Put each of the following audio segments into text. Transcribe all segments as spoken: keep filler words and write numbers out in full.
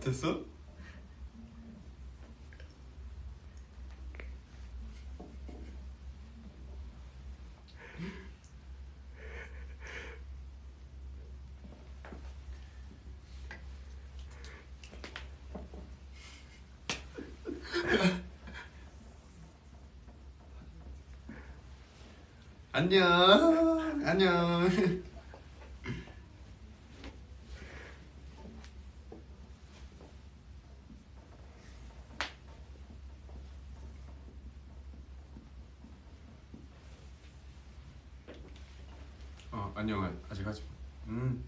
됐어? 안녕. 안녕. 어, 안녕. 아직 하지 마. 음.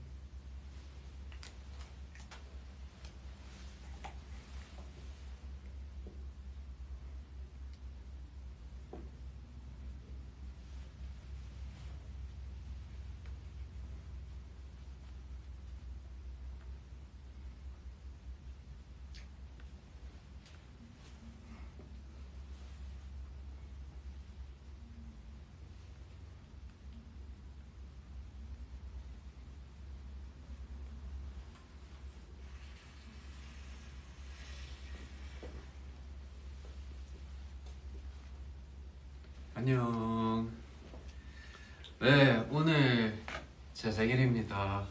안녕. 네, 오늘 제 생일입니다.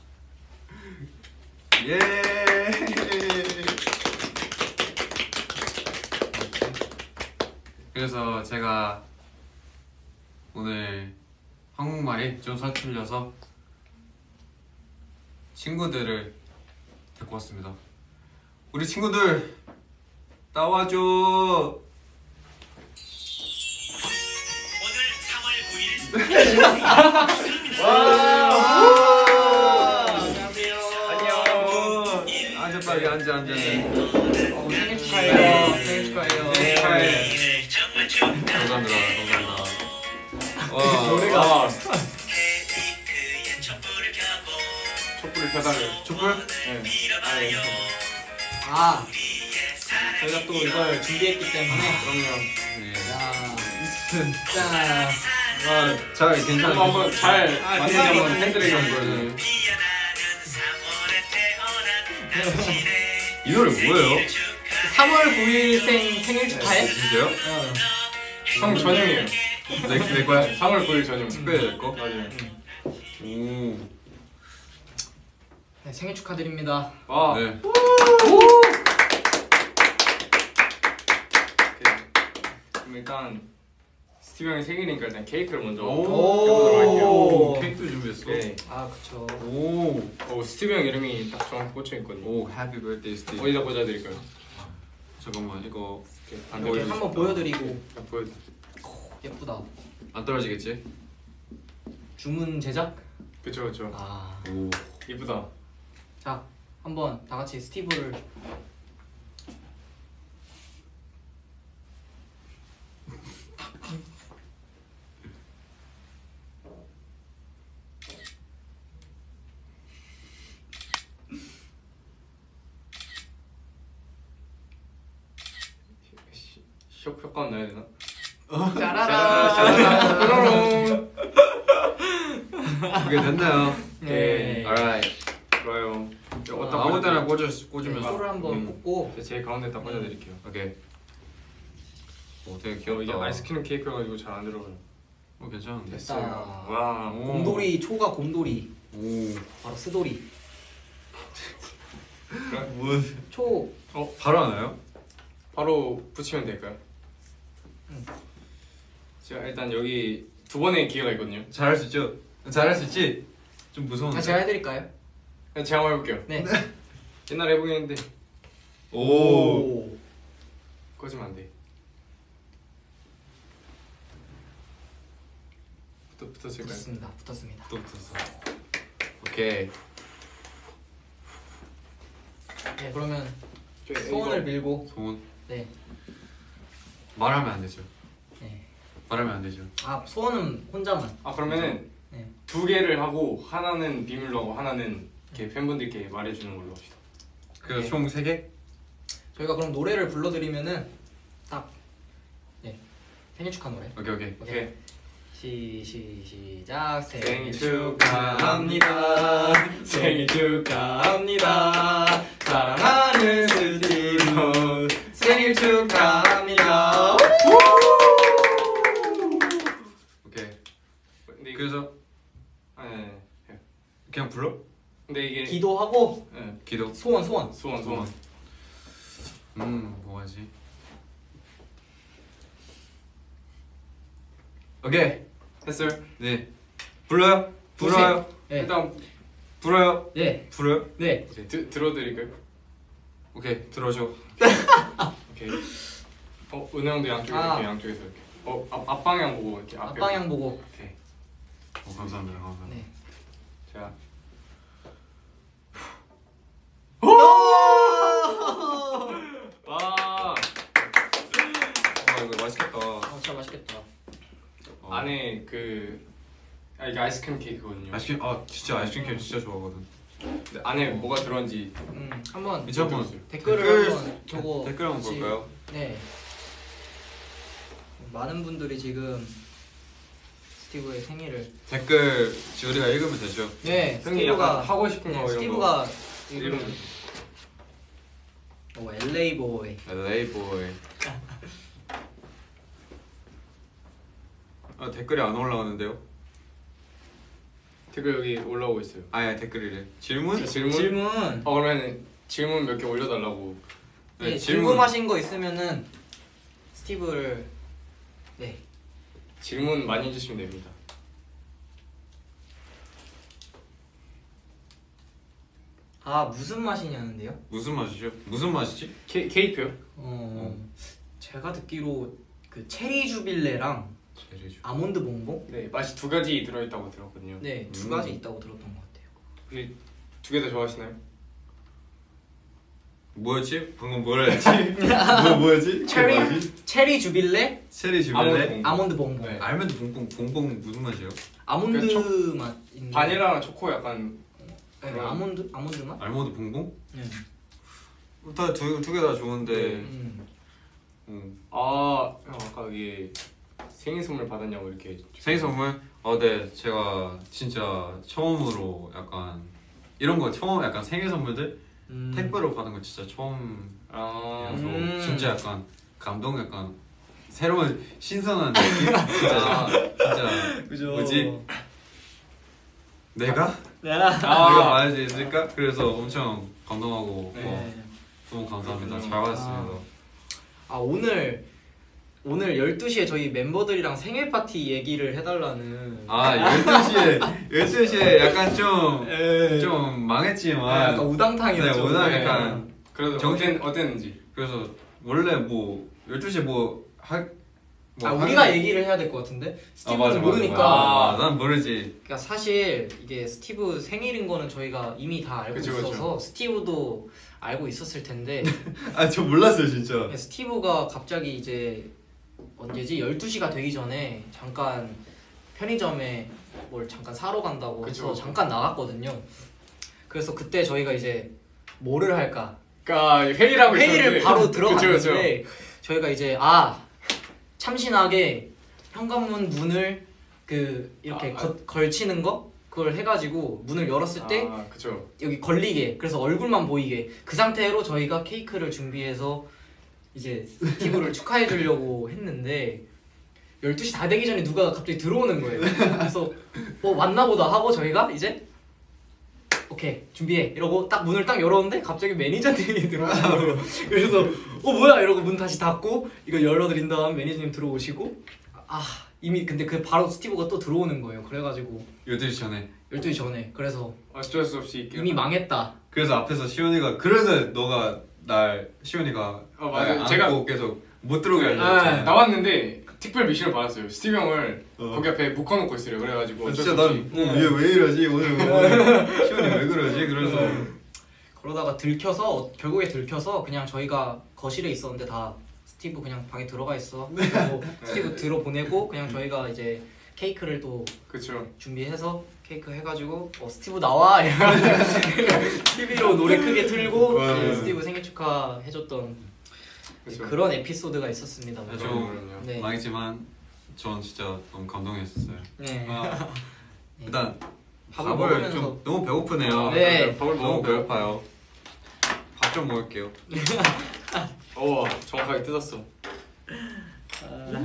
예. 그래서 제가 오늘 한국말이 좀 서툴려서 친구들을 데리고 왔습니다. 우리 친구들 나와줘. 와! 안녕하세요. 안녕. 앉아 빨리 앉아 앉아. 어, 생일 축하해요. 생일 축하해요. 생일 축하해. 감사합니다. 감사합니다. 와 노래가 촛불을 켜달래. 촛불? 네. 아, 네. 아 저희가 또 이걸 준비했기 때문에 그럼요. 네. 야 진짜. 아, 잘 괜찮아. 한번 잘 만들지 한번 팬들에게 한번 이 노래 뭐예요? 삼월 구일생 생일 축하해? 진짜요? 어. 형 전형이에요. 내, 내 거야? 삼월 구일 전형. 특별히 내 거? 맞아요. 오. 네, 생일 축하드립니다. 와. 네. 그럼 일단 스티브 형이 생일이니까 일단 케이크를 먼저 오. 해보도록 할게요. 오. 케이크도 준비했어? 네. 아 그쵸. 오. 어, 스티브 형 이름이 딱 정확히 꽂혀 있거든요. 오, 해피 버스데이 스티브. 어디다 꽂아드릴까요? 잠깐만, 이거 이렇게 안 이렇게 보여주겠다. 한번 보여드리고. 딱 보여. 예쁘다. 안 떨어지겠지? 주문 제작? 그쵸 그쵸. 아. 오. 이쁘다. 자 한번 다 같이 스티브를. 쇼 효과 넣어야 되나? 짜라라. 그게 됐나요? 네. alright. 좋아요. 어디다 아무 데나 꽂아, 꽂으면 소를 한번 음. 꽂고. 제가 제일 가운데 딱 꽂아드릴게요. 오케이. 오, 되게 어, 귀엽다. 이게 아이스크림 케이크여가지고 잘 안 들어가요. 어, 괜찮은데? 됐다. 와. 오. 곰돌이 초가 곰돌이. 오. 바로 스돌이. 뭐? 초. 어, 바로 하나요? 바로 붙이면 될까요? 응. 제가 일단 여기 두 번의 기회가 있거든요. 잘할 수 있죠? 잘할 수 있지? 좀 무서운데. 아 제가 해드릴까요? 그냥 제가 한번 해볼게요. 네. 옛날에 해보긴 했는데 오. 꺼지면 안 돼. 붙어 붙었을까요? 붙었습니다. 붙었습니다. 또 붙었어. 오케이. 네 그러면 저 소원을 이거- 빌고. 소원. 네. 말하면 안 되죠. 네. 말하면 안 되죠. 아 소원은 혼자만. 아 그러면은 네. 두 개를 하고 하나는 비밀로 하고 하나는 이렇게 팬분들께 말해주는 걸로 합시다. 그래서 네. 총 세 개? 저희가 그럼 노래를 불러드리면은 딱 네. 생일 축하 노래. 오케이 오케이. 오케이. 시, 시, 시작. 생일 축하합니다. 생일 축하합니다. 사랑하는 기도하고 네. 기도. 소원 소원. 소원 소원. 음 뭐하지? 오케이. 했어요? 네. 불러요? 불어요? 네. 일단 불어요? 네. 불어요? 네. 네, 드, 들어드릴까요? 오케이 들어줘. 오케이. 어 은혜 형도 양쪽에서 아. 이렇게 양쪽에서 이렇게. 어 앞, 앞방향 보고 이렇게 앞에. 앞방향 보고. 오케이. 어, 감사합니다. 감사합니다. 네. 자. 와. 아 이거 맛있겠다. 아 진짜 맛있겠다. 어. 안에 그 아, 이게 아이스크림 케이크거든요. 아이스크림 아 진짜 아이스크림 케이크 진짜 좋아하거든. 근데 안에 뭐가 들어있는지 음 한번 이제 한번 댓글을 댓글- 한번 저거 댓글 한번 같이- 볼까요? 네. 많은 분들이 지금 스티브의 생일을 댓글 지우리가 읽으면 되죠. 네 형이 약간 스티브가 하고 싶은 거 네, 이런 스티브가 거 이런 이름 오 엘에이 보이 엘에이 보이. 아 댓글이 안 올라오는데요? 댓글 여기 올라오고 있어요. 아야 댓글이래. 질문? 자, 질문. 질문 어 그러면 질문 몇 개 올려달라고. 네, 네, 질문. 궁금하신 거 있으면은 스티브를 네 질문 많이 해주시면 됩니다. 아 무슨 맛이냐는데요? 무슨 맛이죠? 무슨 맛이지? 케, 케이크요? 어 제가 듣기로 그 체리 주빌레랑 제리주. 아몬드 봉봉 네 맛이 두 가지 들어있다고 들었거든요. 네 두 음. 가지 있다고 들었던 것 같아요. 혹시 두 개 다 좋아하시나요? 뭐였지? 방금 뭐라 했지? 뭐 뭐였지? 체리 그 맛이? 체리 주빌레 체리 아몬드 주빌레? 봉봉. 아몬드 봉봉 네. 알몬드 봉봉 봉봉 무슨 맛이에요? 아몬드 그 초- 맛 있는 바닐라랑 초코 약간 네, 그런- 아몬드 아몬드 맛? 알몬드 봉봉? 네. 다두두 개 다 좋은데. 네. 음. 음. 아 형 아까 이게 생일 선물 받았냐고 이렇게 생일 선물? 어, 네 제가 진짜 처음으로 약간 이런 거 처음 약간 생일 선물들 음. 택배로 받은 거 진짜 처음이라서 아 음. 진짜 약간 감동 약간 새로운 신선한 느낌? 진짜 진짜 그죠. 뭐지? 내가? 야. 아, 내가 봐야지 했을까? 그래서 엄청 감동하고 네. 어, 너무 감사합니다. 음. 잘 받았습니다. 아 오늘 오늘 열두 시에 저희 멤버들이랑 생일 파티 얘기를 해달라는 아 열두 시에 열두 시에 약간 좀 에. 좀 네, 망했지만 약간 우당탕이었죠. 네, 우당 네. 약간 그래도 정신- 어땠, 어땠는지. 그래서 원래 뭐 열두 시에 뭐할 아 우리가 얘기를 해야 될 것 같은데 스티브는 모르니까. 아, 난 모르지. 그러니까 사실 이게 스티브 생일인 거는 저희가 이미 다 알고 그쵸, 있어서 그쵸. 스티브도 알고 있었을 텐데 아 저 몰랐어요 진짜. 스티브가 갑자기 이제 언제지 열두 시가 되기 전에 잠깐 편의점에 뭘 잠깐 사러 간다고 해서 그쵸. 잠깐 나갔거든요. 그래서 그때 저희가 이제 뭐를 할까 그러니까 회의를 하고 회의를 있었는데 바로 그쵸, 들어갔는데 그쵸. 저희가 이제 아 참신하게 현관문 문을 그 이렇게 아, 거, 걸치는 거 그걸 해가지고 문을 열었을 때 아 그쵸. 여기 걸리게 그래서 얼굴만 보이게 그 상태로 저희가 케이크를 준비해서 이제 스티브를 축하해 주려고 했는데 열두 시 다 되기 전에 누가 갑자기 들어오는 거예요. 그래서 어 왔나 보다 하고 저희가 이제 오케이 준비해 이러고 딱 문을 딱 열었는데 갑자기 매니저님이 들어오신 거예요. 그래서 어 뭐야 이러고 문 다시 닫고 이거 열어드린 다음 매니저님 들어오시고 아 이미 근데 그 바로 스티브가 또 들어오는 거예요. 그래가지고 열두 시 전에. 열두 시 전에 그래서 어쩔 수 없이 있긴 이미 망했다. 그래서 앞에서 시온이가 그래서 너가 날 시온이가 어, 맞아요. 날 제가- 안고 계속 못 들어오게 아, 알려줬잖아. 나왔는데 특별 미션을 받았어요. 스티브 형을 어. 거기 앞에 묶어놓고 있으래요. 그래가지고 아, 어쩔 진짜 수 없이 난 어, 얘 왜 이러지 오늘 오늘 시온이 왜 그러지? 그래서 그러다가 들켜서 어, 결국에 들켜서 그냥 저희가 거실에 있었는데 다 스티브 그냥 방에 들어가 있어. 그리고 스티브 들어보내고 그냥 저희가 이제 케이크를 또 그쵸. 준비해서 케이크 해가지고 어 스티브 나와 이러면서 티비로 노래 크게 틀고 와. 네, 스티브 생일 축하 해줬던 그쵸. 그런 에피소드가 있었습니다. 네, 좀 좀 네. 망했지만 전 진짜 너무 감동했었어요. 네. 아, 네. 일단 밥을 밥을 먹으면서 좀 너무 배고프네요. 네. 밥을 너무 먹을까요? 배고파요. 밥 좀 먹을게요. 어 정확하게 뜯었어.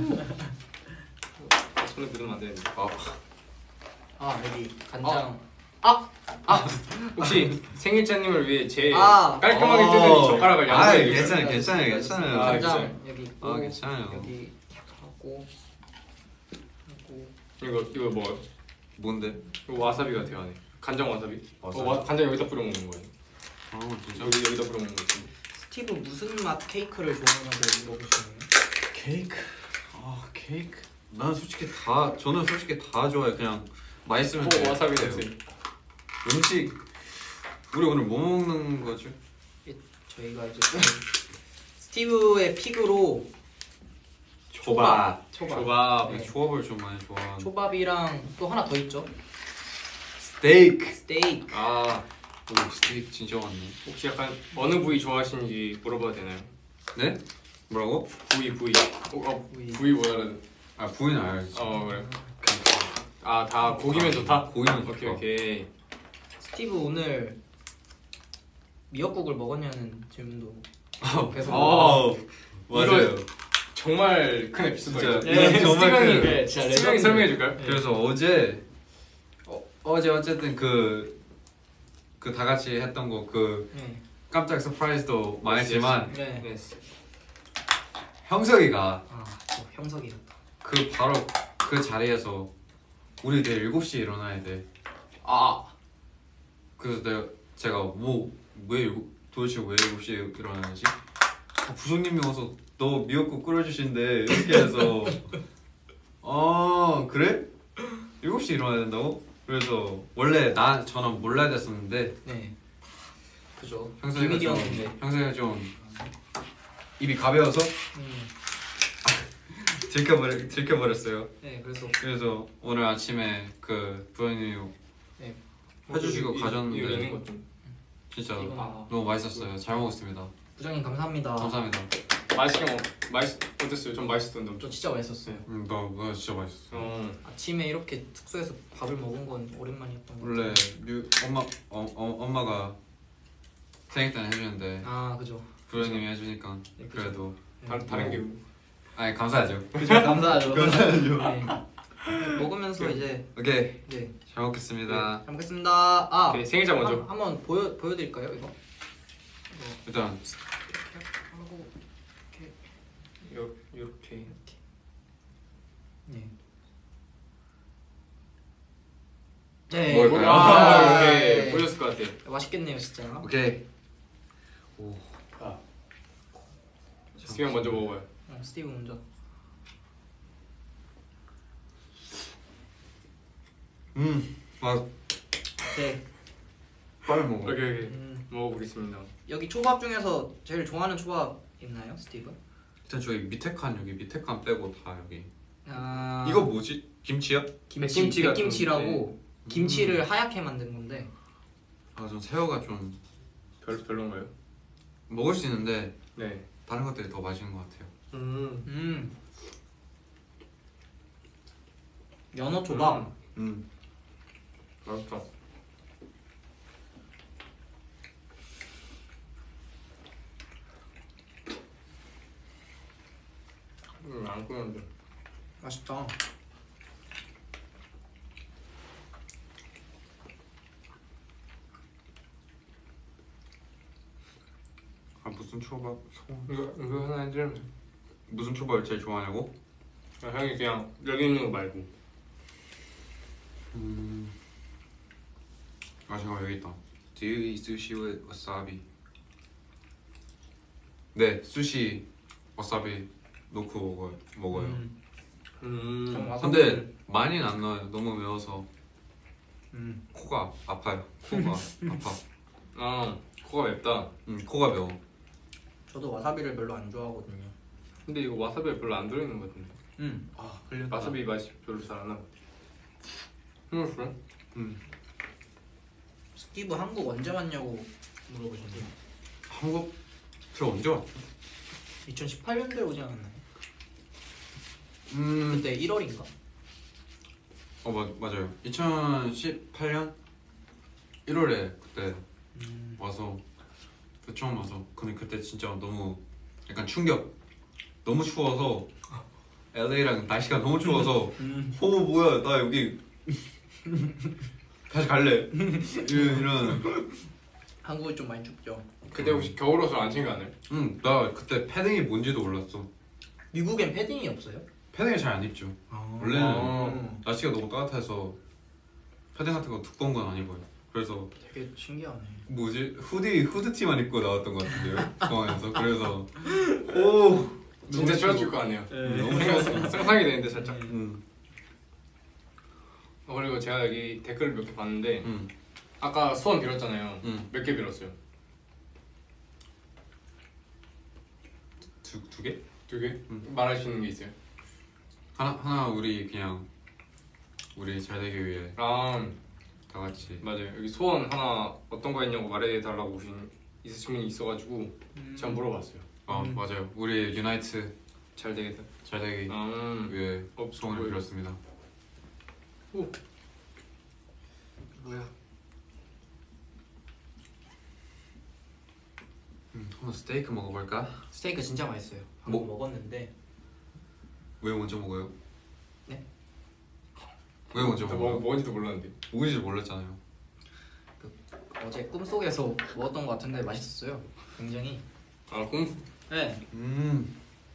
손에 묻으면 안 되는데. 아, 아 여기 간장 아! 혹시 생일자님을 위해 제일 아. 깔끔하게 어. 뜯은 이 젓가락을 아, 양보해 괜찮아요, 주세요. 괜찮아요, 괜찮아요. 아, 간장 여기 있고 아, 괜찮아요. 여기 하고 하고 이거 이거 뭐 뭔데? 이거 와사비 같아요 안에. 간장 와사비. 와사비? 어, 와, 간장 여기다 뿌려 먹는 거예요. 아 진짜? 여기 여기다 뿌려 먹는 거지. 스티브 무슨 맛 케이크를 좋아하냐고 물어보시네요. 케이크. 아 케이크. 난 솔직히 다 저는 솔직히 다 좋아해. 그냥 맛있으면 오 돼요. 와사비 냄새. 음식 우리 오늘 뭐 먹는 거죠? 저희가 이제 스티브의 픽으로 초밥. 초밥 초밥. 네. 초밥을 좀 많이 좋아하는. 초밥이랑 또 하나 더 있죠. 스테이크. 스테이크. 아 오 스테이크 진짜 많네. 혹시 약간 어느 부위 좋아하시는지 물어봐도 되나요? 네? 뭐라고? 부위 부위. 어, 어 부위. 부위 뭐라는? 아 부위는 알지. 어 그래. 아 다 고기면 좋다. 고기면 오케이 좋다. 오케이. 스티브 오늘 미역국을 먹었냐는 질문도 계속. 어 맞아요. 정말 큰 에피소드예요. 진짜 이건 정말 큰- 네, 진짜 스티븐이 레전드. 설명해 줄까요? 그래서 어제 어, 어제 어쨌든 그 그 다 같이 했던 거 그 네. 깜짝 서프라이즈도 많이 했지만 네. 네. 형석이가 아, 또 형석이었다. 그 바로 그 자리에서 우리 내일 일곱 시에 일어나야 돼. 아, 그래서 내가 제가 뭐왜 도대체 왜 일곱 시에 일어나야지? 아, 부장님이 와서 너 미역국 끓여주신대 이렇게 해서 아 그래? 일곱 시에 일어나야 된다고? 그래서 원래 나 저는 몰라야 됐었는데 네. 그죠. 형석이가 좀 비밀이었는데. 형석이가 좀 입이 가벼워서 음. 들켜버려 들켜버렸어요. 네, 그래서 그래서 오늘 아침에 그 부장님이 네. 해주시고 이- 가셨는데 이거 있는 것 좀. 진짜 이건- 아. 너무 맛있었어요. 잘 먹었습니다. 부장님 감사합니다. 감사합니다. 맛있게 먹. 맛있 어땠어요? 전 맛있었던데. 저 진짜 맛있었어요. 음, 나, 나 진짜 맛있었어. 어. 아침에 이렇게 숙소에서 밥을 먹은 건 오랜만이었던 것 같아요. 원래 뮤, 엄마 어, 어, 엄마가 생일 때는 해주는데 아, 그죠. 부모님이 해주니까 네, 그죠. 그래도 다, 다른 게. 아니 감사하죠. 그죠. 감사하죠. 감사하죠. 네. 먹으면서 이제 오케이 네. 잘 먹겠습니다. 잘 먹겠습니다. 아, 오케이, 생일자 먼저. 한, 한번 보여 보여드릴까요 이거? 이거 일단 이렇게 하고 이렇게. 요 요렇게. 네. 네. 뭘까요? 아, 아, 오케이. 네. 보였을 것 같아요. 맛있겠네요 진짜. 오케이. 오. 아. 스티븐 먼저 먹어봐요. 어, 스티브 먼저. 음. 막 네. 빨리 먹어. 오케이 오케이. 음, 먹어보겠습니다. 여기 초밥 중에서 제일 좋아하는 초밥 있나요, 스티브? 일단 저기 밑에 칸 여기 밑에 칸 빼고 다 여기. 아, 이거 뭐지? 김치야? 김치, 백김치 같은 백김치라고 김치를 하얗게 만든 건데. 아 전 새우가 좀 별 별론가요? 먹을 수 있는데 네. 다른 것들이 더 맛있는 것 같아요. 음. 음. 연어 초밥. 음. 맛있다. 음, 안 끓였는데. 맛있다. 아 무슨 초밥? 소... 이거 이거 하나 해주면. 무슨 초밥을 제일 좋아하냐고? 아, 형이 그냥 여기 있는 거 말고. 음. 아 잠깐 여기 있다. Do you eat sushi with wasabi? 네, 수시 와사비 넣고 먹어요. 먹어요. 음. 음. 좀 와사비를- 근데 많이는 안 넣어요. 너무 매워서 음. 코가 아파요. 코가 아파. 아 코가 맵다. 음, 코가 매워. 저도 와사비를 별로 안 좋아하거든요. 근데 이거 와사비 별로 안 들어있는 것 같은데. 음. 아, 흘렸다. 와사비 맛이 별로 잘 안 나. hummus를? 음. 스티브 한국 언제 왔냐고 물어보셨네요. 한국 저 언제 왔죠? 이천십팔 년도에 오지 않았나요? 음. 그때 일월인가? 어 맞, 맞아요. 이천십팔 년 일월에 그때 음. 와서 그 처음 와서 근데 그때 진짜 너무 약간 충격. 너무 추워서 엘에이랑 날씨가 너무 추워서 음. 어 뭐야 나 여기 다시 갈래. 이런 이런. 한국이 좀 많이 춥죠. 그때 혹시 겨울옷을 안 챙겨왔나요? 응, 나 그때 패딩이 뭔지도 몰랐어. 미국엔 패딩이 없어요? 패딩을 잘 안 입죠. 아. 원래는 아. 날씨가 너무 따뜻해서 패딩 같은 거 두꺼운 건 안 입어요. 그래서 되게 신기하네. 뭐지 후디 후드티만 입고 나왔던 것 같은데요. 공항에서. 그래서 오 진짜 추웠을 거 아니에요. 너무 생각- 상상이 되는데 살짝. 응, 어, 그리고 제가 여기 댓글을 몇 개 봤는데 응, 아까 소원 빌었잖아요. 응. 몇 개 빌었어요? 두 두 개? 두 개? 응. 말할 수 있는 게 있어요? 하나 하나 우리 그냥 우리 잘 되기 위해 아 다 같이. 맞아요. 여기 소원 하나 어떤 거 있냐고 말해달라고 오신 있으신 분이 있어가지고 제가 물어봤어요. 아 음. 맞아요. 우리 유나이트 잘 되겠다. 잘 되기 아 위해 어, 소원을 뭐예요? 빌었습니다. 뭐야? 음, 한번 스테이크 먹어볼까? 스테이크 진짜 맛있어요. 방금 뭐? 먹었는데. 왜 먼저 먹어요? 네? 왜 먼저 뭐, 먹어요? 뭔지도 몰랐는데. 뭔지 몰랐잖아요. 어제 꿈속에서 먹었던 것 같은데 맛있었어요. 굉장히. 아 공. 네. 음.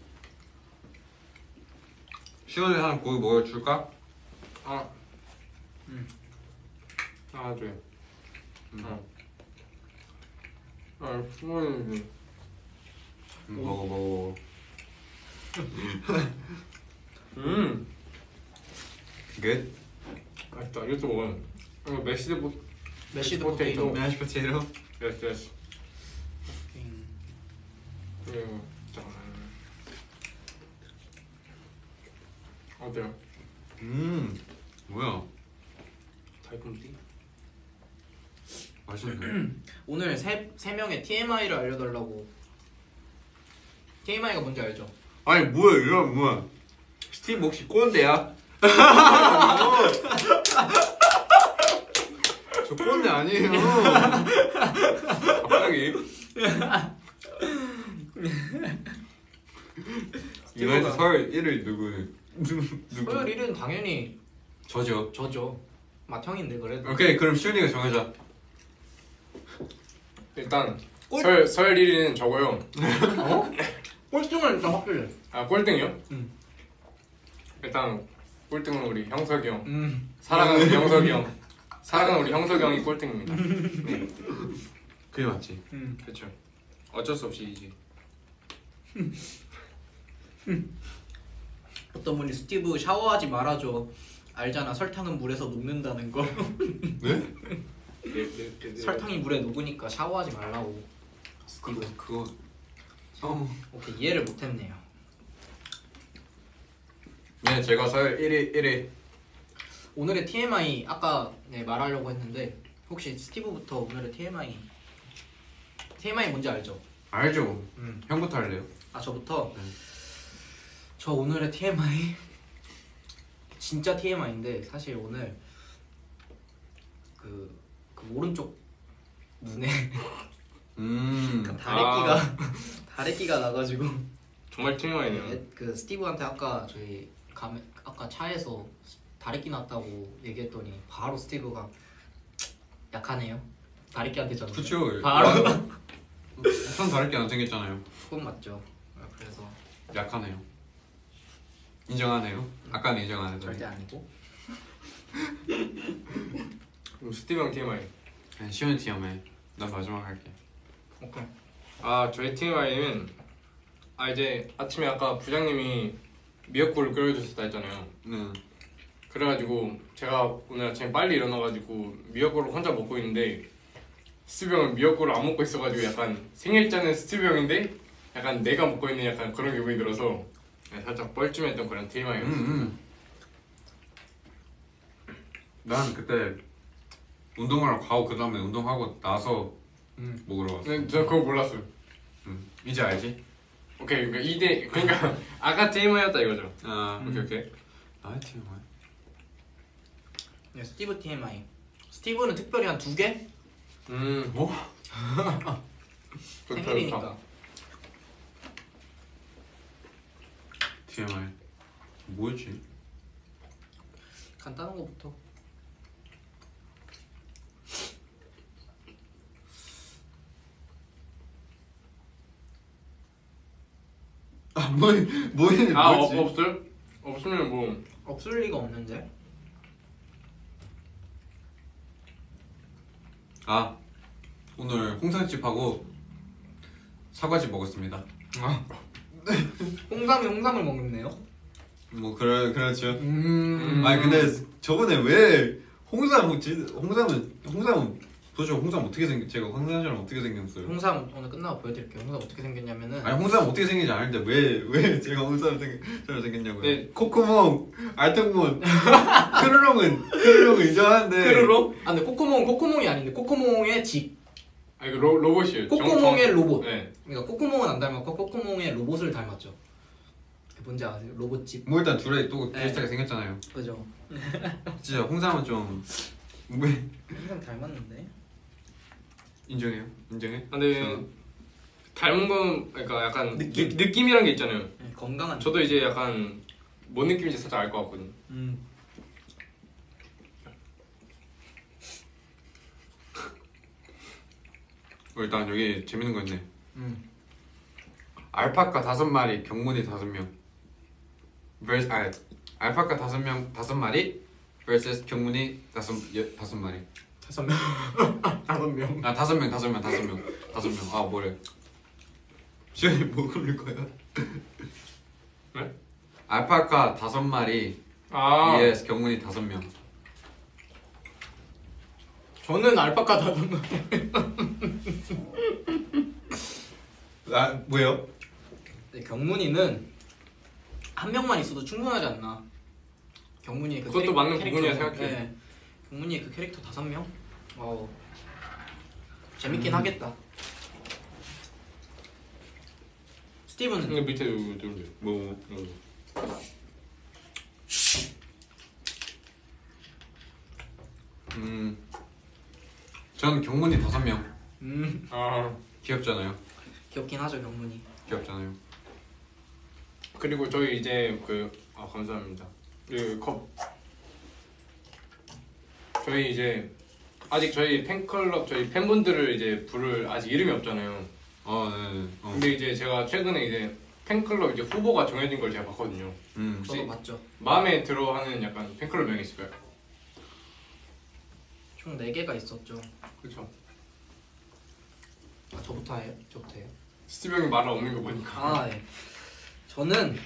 시원이 하나 고기 먹여줄까? 아. 음. 아 줘요. 음. 어. 아 수원이. 음, 먹어 먹어. 음. Good. 맛있다. 이것도 먹어요. 이거 메시드 보. 메시드 포테이토. 포테이토. Mashed potato. 예스 예스. 음. 그리고 짠. 어때요? 음. 뭐야? 달콤지? 맛있네. 오늘 세, 세 명의 티엠아이를 알려달라고. 티엠아이가 뭔지 알죠? 아니 뭐야 이거 뭐야? 스티브 혹시 꼰대야? 저 꼰대 아니에요. 갑자기. 유나이트 서울 일 위 누구? 누구? 토요일 일은 당연히 저죠. 저죠. 맏형인데 그래도. 오케이 그럼 시훈이가 정하자. 일단 꼴- 설, 설 일 위는 저고요. 어? 꼴등은 일단 확실해. 아 꼴등이요? 응. 일단 꼴등은 우리 형석이 형. 음. 사랑하는 우리 형석이 형. 사랑하는 우리 형석이 형이 꼴등입니다. 네, 그게 맞지. 음. 그렇죠. 어쩔 수 없이 이제. 어떤 분이 스티브 샤워하지 말아줘. 알잖아 설탕은 물에서 녹는다는 거. 네? 네, 네, 네, 네. 설탕이 물에 녹으니까 샤워하지 말라고. 그거 그거. 어. 오케이 이해를 못했네요. 네 제가 서울 일 위 일 위. 오늘의 티엠아이 아까 네, 말하려고 했는데 혹시 스티브부터 오늘의 티엠아이 티엠아이 뭔지 알죠? 알죠. 음. 형부터 할래요. 아 저부터 네. 저 오늘의 티엠아이 진짜 티엠아이인데 사실 오늘 그, 그 오른쪽 눈에 음. 다래끼가 다래끼가 나가지고 정말 팀워이네요. 네, 그 스티브한테 아까 저희 감 아까 차에서 다래끼 났다고 얘기했더니 바로 스티브가 약하네요. 다래끼한테 졌는데. 그쵸. 바로 손 다르게 안 생겼잖아요. 그건 맞죠. 아, 그래서 약하네요. 인정하네요. 아까는 인정 안 했더니. 절대 아니고. 그럼 스티브 형 티엠아이. 네, 시원이 티엄에 난 마지막 할게. 오케이. 아 저희 티엠아이는 아 이제 아침에 아까 부장님이 미역국을 끓여주셨다 했잖아요. 네. 그래가지고 제가 오늘 아침에 빨리 일어나가지고 미역국을 혼자 먹고 있는데 스티브 형은 미역국을 안 먹고 있어가지고 약간 생일자는 스티브 형인데 약간 내가 먹고 있는 약간 그런 기분이 들어서 살짝 뻘쭘했던 그런 음, 티엠아이였어요. 음. 난 그때 운동하러 가고 그 다음에 운동하고 나서 음. 먹으러 왔어. 근데 저 그거 몰랐어요. 음. 이제 알지? 오케이 그러니까 이대 그러니까 아까 티엠아이였다 이거죠. 아, 오케이 오케이. 나의 티엄에. 네, 스티브 티엠아이. 스티브는 특별히 한 두 개? 음. 뭐? 좋다, 생일이니까. 좋다. 티엠아이. 뭐였지? 간단한 거부터. 뭐 뭐니 아 없, 뭐지? 없어요? 없으면 뭐 없을 리가 없는데. 아 오늘 홍삼집하고 사과집 먹었습니다. 홍삼이 홍삼을 먹네요. 뭐 그래 그렇죠. 음. 아니 근데 저번에 왜 홍삼 먹지? 홍삼은 홍삼은 도대체 홍삼 어떻게 생겼? 제가 홍삼처럼 어떻게 생겼어요? 홍삼 오늘 끝나고 보여드릴게요. 홍삼 어떻게 생겼냐면은 아니 홍삼 어떻게 생긴지 아는데 왜 왜 제가 홍삼처럼 생겼냐고요? 네. 콧구멍, 알통문, 크르롱은 크르롱은 인정하는데 크루로? 아 근데 코코몽 코코몽이 아닌데 코코몽의 집. 아 이거 로, 로봇이에요. 코코몽의 정- 로봇. 네. 그러니까 코코몽은 안 닮았고 코코몽의 로봇을 닮았죠. 뭔지 아세요? 로봇집. 뭐 일단 둘이 또 네. 비슷하게 생겼잖아요. 그죠. 진짜 홍삼은 좀 왜 홍삼 닮았는데. 인정해요? 인정해? 근데 닮은 건 그러니까 약간 느낌. 느, 느낌이란 게 있잖아요. 네, 건강한. 저도 이제 약간 뭔 느낌인지 살짝 알 것 같거든요. 음. 어, 일단 여기 재밌는 거 있네. 음. 알파카 다섯 마리, 경문이 다섯 명. vs 아 알파카 다섯 명 다섯 마리 vs 경문이 다섯 여, 다섯 마리. 다섯 명. 다섯 명. 아 다섯 명 다섯 명 다섯 명 다섯 명. 아 뭐래? 시간이 뭐 걸릴 거야? 네? 알파카 다섯 마리 아 vs 경문이 다섯 명. 저는 알파카 다섯 명. 아 뭐요? 네, 경문이는 한 명만 있어도 충분하지 않나. 경문이의 그 그것도 캐릭- 맞는 캐릭터- 부분이라 생각해요. 네. 경문이의 그 캐릭터 다섯 명. 어 재밌긴 음. 하겠다. 스티브는 근데 밑에 누군데? 뭐 어. 음. 전 경문이 다섯 명. 음 아 귀엽잖아요. 귀엽긴 하죠 경문이. 귀엽잖아요. 그리고 저희 이제 그 아 감사합니다. 그컵 저희 이제 아직 저희 팬클럽 저희 팬분들을 이제 부를 아직 이름이 없잖아요. 어, 네, 네. 어. 근데 이제 제가 최근에 이제 팬클럽 이제 후보가 정해진 걸 제가 봤거든요. 음. 저도 혹시- 맞죠. 마음에 들어하는 약간 팬클럽 명이 있을까요? 총 네 개가 있었죠. 그렇죠. 아, 저부터 해요? 저부터 해요? 스티브 형이 말을 없는 거 보니까. 아 네. 저는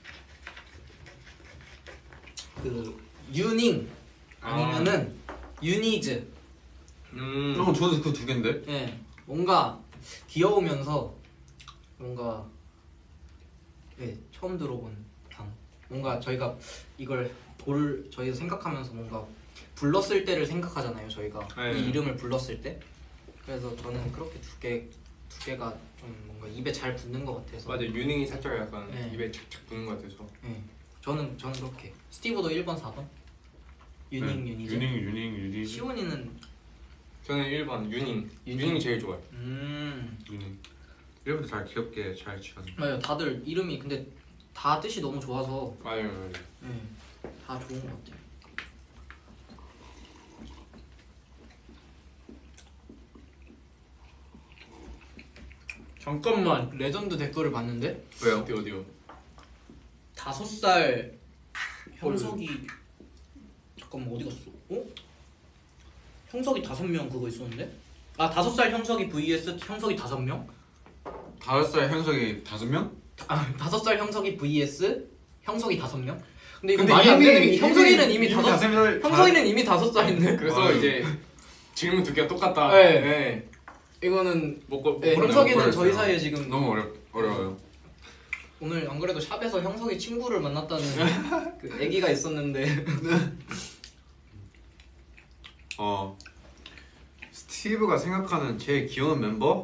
그 유닝 아니면은 유니즈. 음. 어, 저도 그 두 개인데. 예, 뭔가 귀여우면서 뭔가 예, 처음 들어본 단. 뭔가 저희가 이걸 볼 저희가 생각하면서 뭔가 불렀을 때를 생각하잖아요. 저희가 네. 이 이름을 불렀을 때. 그래서 저는 그렇게 두 개 두 개가 좀 뭔가 입에 잘 붙는 것 같아서. 맞아 유닝이 살짝 약간 네. 입에 착착 붙는 것 같아서. 예, 저는 저는 그렇게. 스티브도 일 번, 사 번. 유닝, 네. 유니즈. 유닝, 유닝, 유닝. 시온이는 저는 일 번 유닝. 유닝. 유닝 제일 좋아요. 음 유닝. 이름도 잘 귀엽게 잘 지었네. 맞아요. 다들 이름이 근데 다 뜻이 너무 좋아서 맞아요, 맞아요. 네, 다 좋은 것 같아요. 잠깐만 레전드 댓글을 봤는데 왜요? 어디 어디요? 다섯 살 형석이 잠깐만 어디 갔어? 어? 형석이 다섯 명 그거 있었는데? 아 다섯 살 형석이 vs 형석이 다섯 명? 다섯 살 현석이 다섯 명? 아 다섯 살 형석이 vs 형석이 다섯 명? 근데 이거 근데 말이 안 이미- 되는 게 이미- 형석이는 이미 이미 다섯 다섯 살- 형석이는 이미 다섯 살인데 그래서 아유. 이제 질문 두 개가 똑같다. 네. 이거는 먹고 네, 먹고 형석이는 어려워요. 저희 사이에 지금 너무 어려 어려워요. 오늘 안 그래도 샵에서 형석이 친구를 만났다는 그 애기가 있었는데 어 스티브가 생각하는 제일 귀여운 멤버?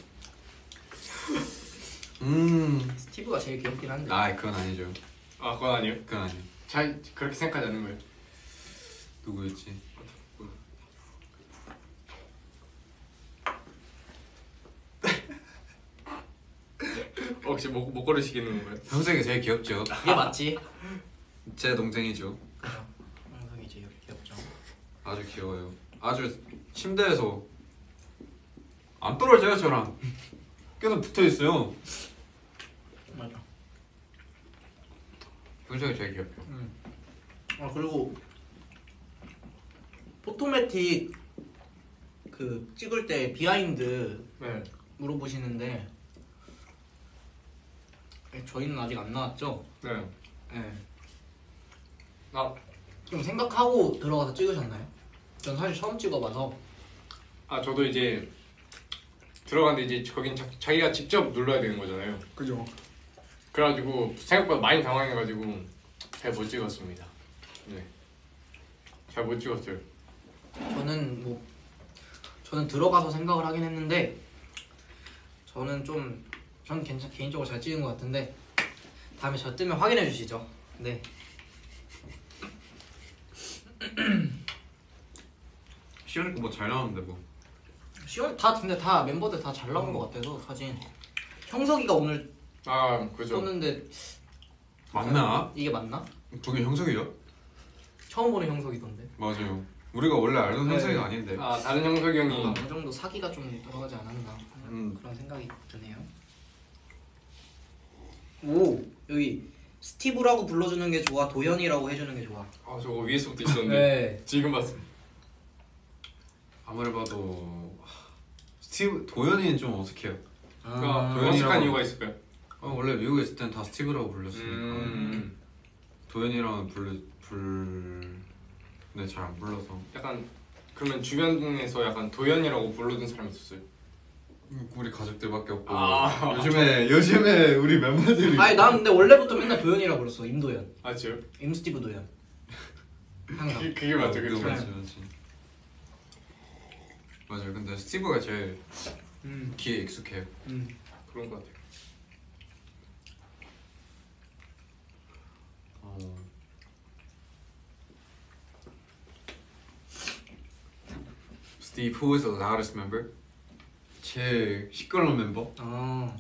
음, 스티브가 제일 귀엽긴 한데 아 그건 아니죠. 아 그건 아니에요? 그건 아니에요. 잘 그렇게 생각하지 않는 거예요. 누구였지? 어, 혹시 못, 못 고르시겠는 건가요? 형석이 제일 귀엽죠. 이게 맞지? 제 동생이죠. 형석이 제일 귀엽죠. 아주 귀여워요. 아주 침대에서 안 떨어져요 저랑. 계속 붙어 있어요. 맞아. 현석이 제일 귀엽죠. 음. 아 그리고 포토매틱 그 찍을 때 비하인드 네. 물어보시는데 예, 저희는 아직 안 나왔죠? 네. 네. 아, 좀 생각하고 들어가서 찍으셨나요? 전 사실 처음 찍어봐서. 아 저도 이제 들어갔는데 이제 거긴 자, 자기가 직접 눌러야 되는 거잖아요. 그죠. 그래가지고 생각보다 많이 당황해가지고 잘 못 찍었습니다. 네. 잘 못 찍었어요. 저는 뭐 저는 들어가서 생각을 하긴 했는데 저는 좀 전 괜찮 개인적으로 잘 찍은 것 같은데 다음에 저 뜨면 확인해 주시죠. 네. 시원이 뭐잘 나오는데 뭐. 시원 다 근데 다 멤버들 다 잘 나온 것 같아서 사진. 형석이가 오늘 아 그죠. 썼는데 맞나? 이게 맞나? 저게 형석이요? 처음 보는 형석이던데. 맞아요. 우리가 원래 알던 네. 형석이가 아닌데. 아 다른 형석이 형이 뭔가 어느 정도 사기가 좀 들어가지 않았나 음. 그런 생각이 드네요. 오 여기 스티브라고 불러주는 게 좋아 도현이라고 해주는 게 좋아. 아 저거 위에서부터 있었는데 네. 지금 봤습니다. 아무리 봐도 스티브 도현이는 좀 어색해요. 그러니까 도현이라고- 어색한 이유가 있을까요? 어, 원래 미국에 있을 땐 다 스티브라고 불렀으니까. 음, 도현이랑은 불러 불. 근데 잘 안 불러서. 약간 그러면 주변에서 약간 도현이라고 불러준 사람이 있었어요? 우리 가족들밖에 없고. 아, 요즘에 요즘에 우리 멤버들이. 아니 난 근데 원래부터 맨날 도현이라고 불렀어. 임도현, 아 진짜요? 임스티브 도현. 항상. 그게, 그게 맞죠, 어, 그렇죠? 맞지 맞지. 맞아요. 근데 스티브가 제일 음. 귀에 익숙해요. 음. 그런 것 같아요. 어. Steve, who is the loudest member? 제일 시끄러운 멤버? 아.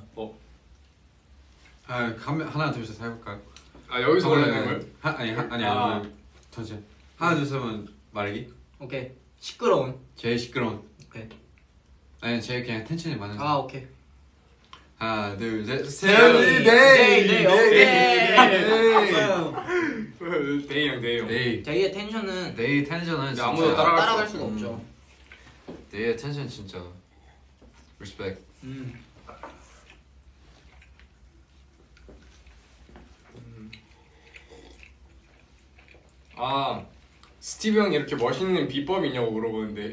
아, 한, 하나 둘 셋 해볼까요? 아 여기서 원래는 거예요? 하, 아니 하, 아니 아. 아니 전체 하나 둘 셋은 말기. 오케이. 시끄러운. 제일 시끄러운. 오케이. 아니 제일 그냥 텐션이 많은 사람. 아 오케이. 하나 둘 셋. 세연이. 네, 네, 네, 오케이. 네. 대희 형, 대희 형. 네이 저희의 텐션은 네이 텐션은 근데 진짜 아무도 따라갈 따라갈 수 수가 없- 없죠. 네이의 텐션 진짜 리스펙. 음. 아 스티브 형이 이렇게 멋있는 비법이 있냐고 물어보는데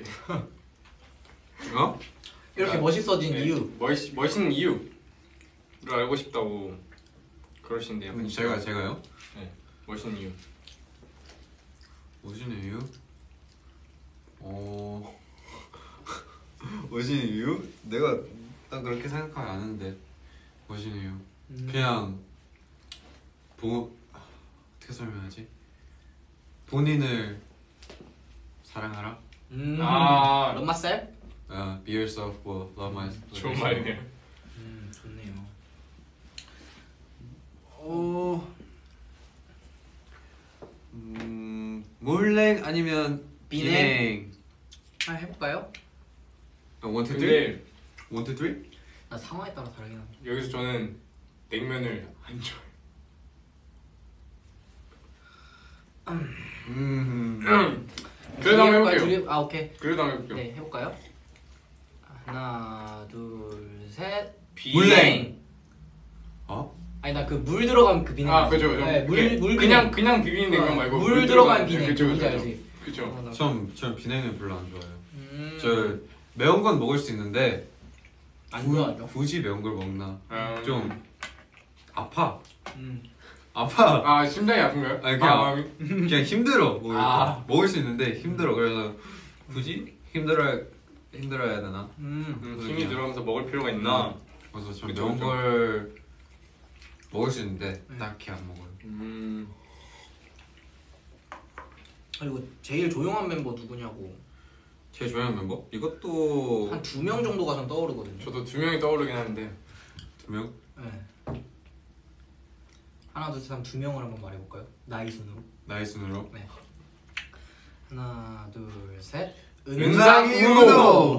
어? 이렇게 아, 멋있어진 네, 이유. 멋 멋있는 이유를 알고 싶다고 그러시는데요. 음, 제가 제가요? 멋있는 이유. 멋있는 이유? 어 멋있는 이유? 내가 딱 그렇게 생각하지 않은데 멋있는 이유 음. 그냥 보 어떻게 설명하지? 본인을 사랑하라. 음. 아. Love myself? 어, be yourself, well, love myself. 좋은 말이네요. 음, 좋네요. 어, 음, 몰랭 아니면 비냉? 비냉. 아, 해볼까요? 원, 투, 쓰리? 근데 원, 투, 쓰리? 나 상황에 따라 다르긴 한데. 여기서 저는 냉면을 안 좋아해요. 음. 그래도 한번 해볼까요? 해볼게요. 둘이- 아, 오케이. 그래도 한번 해볼게요. 네, 해볼까요? 하나, 둘, 셋. 물냉. 어? 아니 나 그 물 들어간 그 비냉. 아 그죠. 네, 물, 물 그냥 비냉. 그냥 비비는 냉면 어, 말고 물 들어간 비빔. 비냉. 그죠, 뭔지 그죠. 알지? 그죠. 어, 나- 전, 전 비냉을 별로 안 좋아해요. 음. 저 매운 건 먹을 수 있는데 안 구- 좋아하죠? 굳이 매운 걸 먹나? 음. 좀 아파. 음. 아파. 아 심장이 아픈가요? 아니, 그냥- 마음이? 그냥 힘들어. 먹을, 아. 먹을 수 있는데 힘들어. 그래서 굳이 힘들어야 힘들어야 되나? 음. 음, 힘이 들어가면서 먹을 필요가 있나? 그래서 전 그쵸, 매운 그쵸. 걸 먹을 수 있는데 네. 딱히 안 먹어요. 음. 그리고 제일 조용한 멤버 누구냐고. 제일 좋아하는 멤버? 이것도 한 두 명 정도가 전 떠오르거든요. 저도 두 명이 떠오르긴 하는데 두 명? 네. 하나, 둘, 셋, 하면 두 명을 한번 말해볼까요? 나이 순으로. 나이 순으로. 하나, 둘, 셋. 은상이 은상, 우노.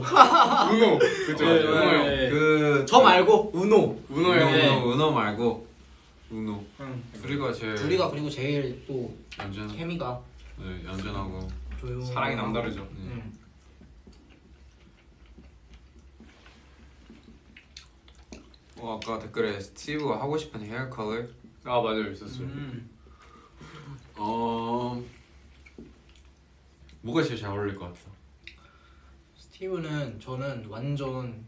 은호 그죠? 네, 은호 형. 네. 그 저 말고 은호. 은호 형. 네. 은호, 은호 말고 우노. 응. 둘이가 제일 둘이가 그리고 제일 또 얌전. 케미가 네, 얌전하고. 조용. 사랑이 남다르죠. 네. 응. 어 아까 댓글에 스티브가 하고 싶은 헤어 컬러. 아 맞아요 있었어요. 음. 어 뭐가 제일 잘 어울릴 것 같아? 스티브는 저는 완전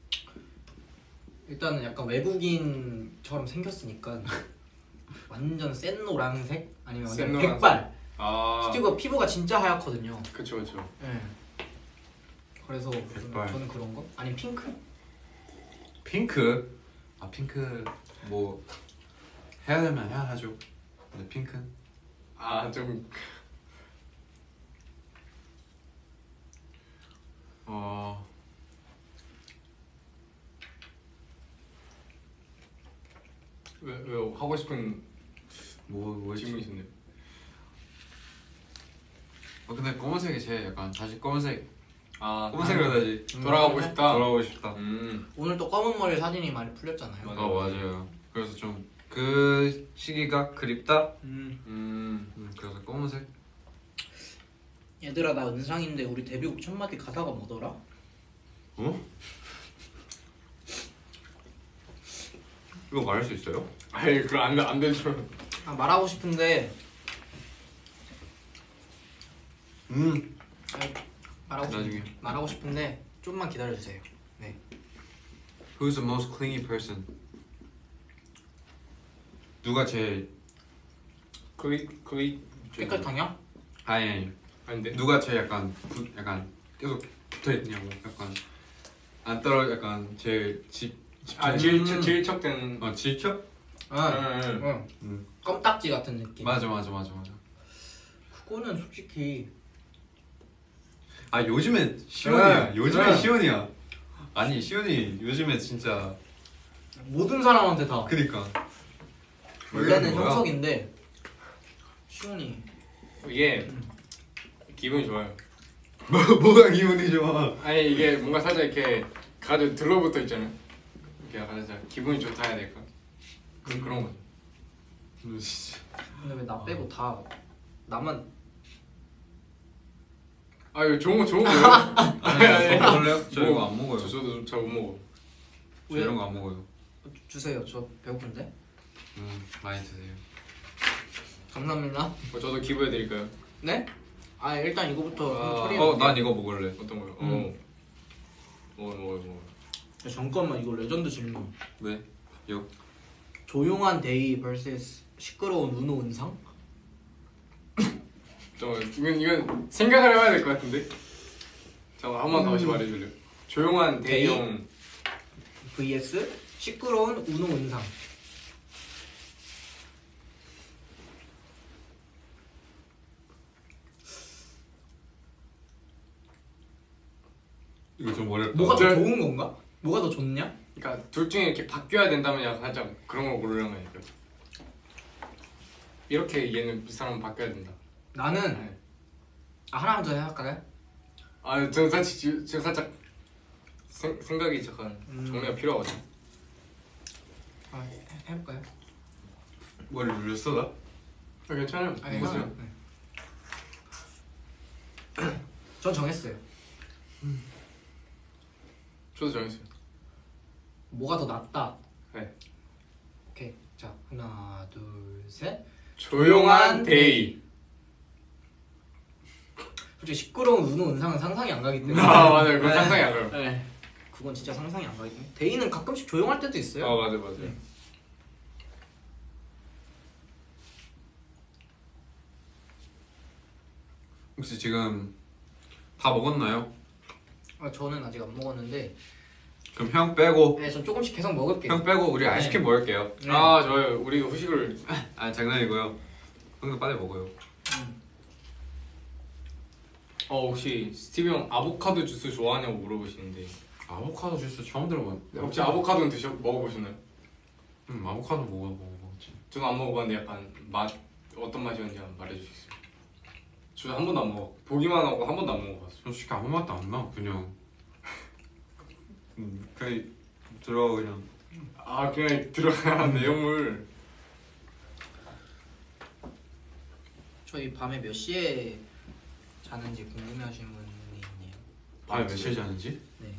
일단은 약간 외국인처럼 생겼으니까 완전 센 노란색 아니면 완전 센 노란색? 백발. 아 스티브가 피부가 진짜 하얗거든요. 그쵸 그쵸. 네. 그래서 저는, 백발. 저는 그런 거? 아니 핑크? 핑크. 아 핑크 뭐 해야 되면 해야 하죠. 근데 핑크. 아좀 어 왜, 왜 하고 싶은 뭐 뭐지? 질문이신데요? 어 근데 검은색이 제일 약간 다시 검은색. 아 검은색으로 다시 돌아가고 음, 싶다. 돌아오고 싶다. 음 오늘 또 검은 머리 사진이 많이 풀렸잖아요. 맞아. 아 맞아요. 그래서 좀 그 시기가 그립다. 음. 음 음, 그래서 검은색. 얘들아 나 은상인데 우리 데뷔곡 첫 마디 가사가 뭐더라? 어? 이거 말할 수 있어요? 아니 그럼 안, 안 되죠. 아 말하고 싶은데 음. 아니, 말하고 나중에. 싶, 말하고 싶은데 좀만 기다려주세요. 네. Who's the most clingy person? 누가 제일 거의 거의 깨끗하냐? 아니 아니 아닌데? 누가 제일 약간 부, 약간 계속 붙어 있냐고 약간 안 떨어 약간 제일 집 아 집중- 질 질척된. 어 질척? 응. 응. 응. 음. 껌딱지 같은 느낌. 맞아 맞아 맞아 맞아. 그거는 솔직히 아 요즘엔 시온이야. 네. 요즘엔 네. 시온이야. 아니 시온이 요즘에 진짜 모든 사람한테 다. 그니까 원래는 뭐야? 형석인데 시온이 이게 음. 기분이 좋아요. 뭐 뭐가 기분이 좋아? 아니 이게 뭔가 살짝 이렇게 가지고 들러붙어 있잖아요. 이렇게 약간 살짝 기분이 좋다 해야 될까? 그 그런 거죠. 음, 진짜. 근데 왜 나 빼고 다 나만 아 이거 좋은 거 좋은 거. 아니, 저 먹을래요? 저 뭐, 이거 안 먹어요. 저, 저도 잘 못 먹어. 저 왜? 이런 거 안 먹어요. 주세요. 저 배고픈데. 음 많이 드세요. 감사합니다. 어, 저도 기부해 드릴까요? 네? 아 일단 이거부터 아, 처리해. 어 난 이거 먹을래. 어떤 거요? 음. 어. 먹어 먹어 먹어. 잠깐만 이거 레전드 질문. 왜? 요? 조용한 데이 vs 시끄러운 우노 은상? 잠깐 이건 이건 생각을 해봐야 될 것 같은데. 잠깐 한 번 다시 음. 말해줄래요? 조용한 데이? 대형. vs 시끄러운 우노 은상. 이거 좀 어렵다. 뭐가 더 저- 좋은 건가? 뭐가 더 좋냐? 그러니까 둘 중에 이렇게 바뀌어야 된다면 약간 살짝 그런 걸 고르려는 거니까. 이렇게 얘는 이 사람은 바뀌어야 된다. 나는 네. 아 하나만 더 해볼까요? 아, 저는 사실 지- 지금 살짝 생, 생각이 잠깐 음. 정리가 필요하거든요. 아 해- 해볼까요? 머리 눌렸어 나? 아, 괜찮아요. 아 보세요. 괜찮아요. 네. 전 정했어요. 저도 정했어요. 뭐가 더 낫다? 네. 오케이. 자 하나 둘 셋. 조용한 데이. 솔직히 시끄러운 우노 은상은 상상이 안 가기 때문에. 아 맞아요. 그건 네. 상상이 안 가요. 네. 그건 진짜 상상이 안 가기 때문에. 데이는 가끔씩 조용할 때도 있어요. 아 맞아요 맞아요. 네. 혹시 지금 다 먹었나요? 아, 저는 아직 안 먹었는데, 그럼 형 빼고 네, 전 조금씩 계속 먹을게요. 형 빼고 우리 아이스크림 먹을게요. 네. 아 좋아요. 우리 후식을 아 장난이고요. 형도 빨리 먹어요. 음. 어 혹시 스티브 형 아보카도 주스 좋아하냐고 물어보시는데 아보카도 주스 처음 들어본. 네, 혹시 아보카도는 드셔 먹어보셨나요? 음 아보카도 먹어 먹어봤지. 저는 안 먹어봤는데 약간 맛 어떤 맛이었는지 한번 말해주시겠어요? 저 한 번도 안 먹어. 보기만 하고 한 번도 안 먹어봤어요. 솔직히 아무 맛도 안 나. 그냥 음 그냥 들어 그냥. 아 그냥 들어간 내용물 저희 밤에 몇 시에 자는지 궁금해하시는 분이 있네요. 밤에 몇 시에 자는지? 네.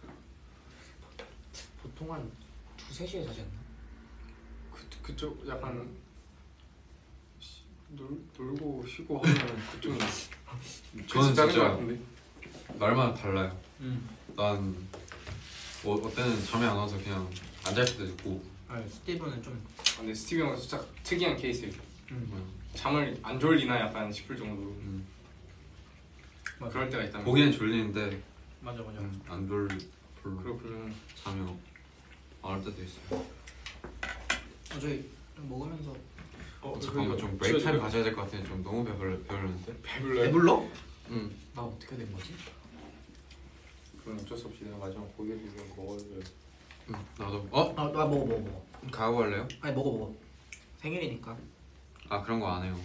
보통 한 두세 시에 자지 않나? 그 그쪽 약간 시- 놀 놀고 쉬고 하면 그쪽은 저는 작은 것 진짜 같은데. 날마다 달라요. 응. 난 어, 어때는 잠이 안 와서 그냥 안 잘 수도 있고. 아 스티브는 좀. 아, 근데 스티브 형은 살짝 특이한 케이스예요. 음. 잠을 안 졸리나 약간 싶을 정도로 음. 맞아. 그럴 때가 있다면. 보기엔 졸리는데 맞아 맞아. 음, 안 졸 별로 그렇군요. 잠이 안 올 때도 있어요. 어, 저희 좀 먹으면서. 어, 잠깐만 좀 브레이크 타임 가져야 될 것 같은데 좀 너무 배불러 배부르는데. 배불러요? 배불러? 응. 나 어떻게 된 거지? 그럼 어쩔 수 없이 내가 마지막 고기를 좀 먹어줘요. 응. 나도. 어? 아, 나 먹어 먹어 먹어. 가고 할래요? 아니 먹어 먹어. 생일이니까. 아 그런 거 안 해요.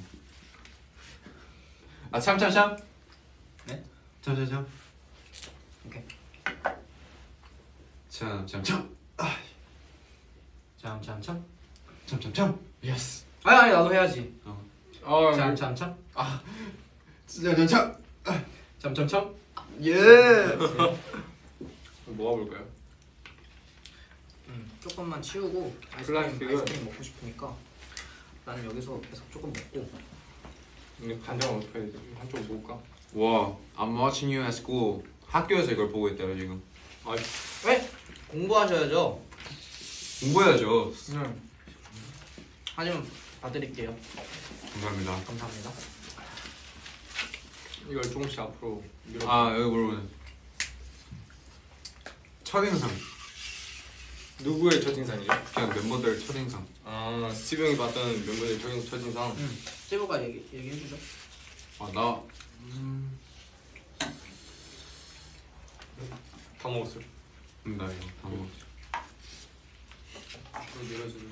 아 참 참 참. 네? 참 참 참. 오케이. 참 참 참. 참참참. 참 참 참. 예스. 아니 아니 나도 해야지. 아, 참참참. 참 참 참. 참참참. 예. 뭐 먹어볼까요? 음, 조금만 치우고 플라이 아이스크림, 그거. 아이스크림 먹고 싶으니까 나는 여기서 계속 조금 먹고. 근데 간장은 어떻게 해야 돼? 한쪽 먹을까? 와, I'm watching you at school. 학교에서 이걸 보고 있대요 지금. 아, 왜? 공부하셔야죠. 공부해야죠. 응. 하지만 봐드릴게요. 감사합니다. 감사합니다. 이걸 조금씩 앞으로 밀어. 아 여기 물어보는 첫인상. 누구의 첫인상이죠? 그냥 멤버들 첫인상. 아, 스티브 형이 봤던 멤버들 첫, 첫인상. 응. 스티브가 얘기 얘기해 주죠. 아 나. 음. 다 먹었어요. 음, 나 이거 다 먹었어. 이거 밀어주세요.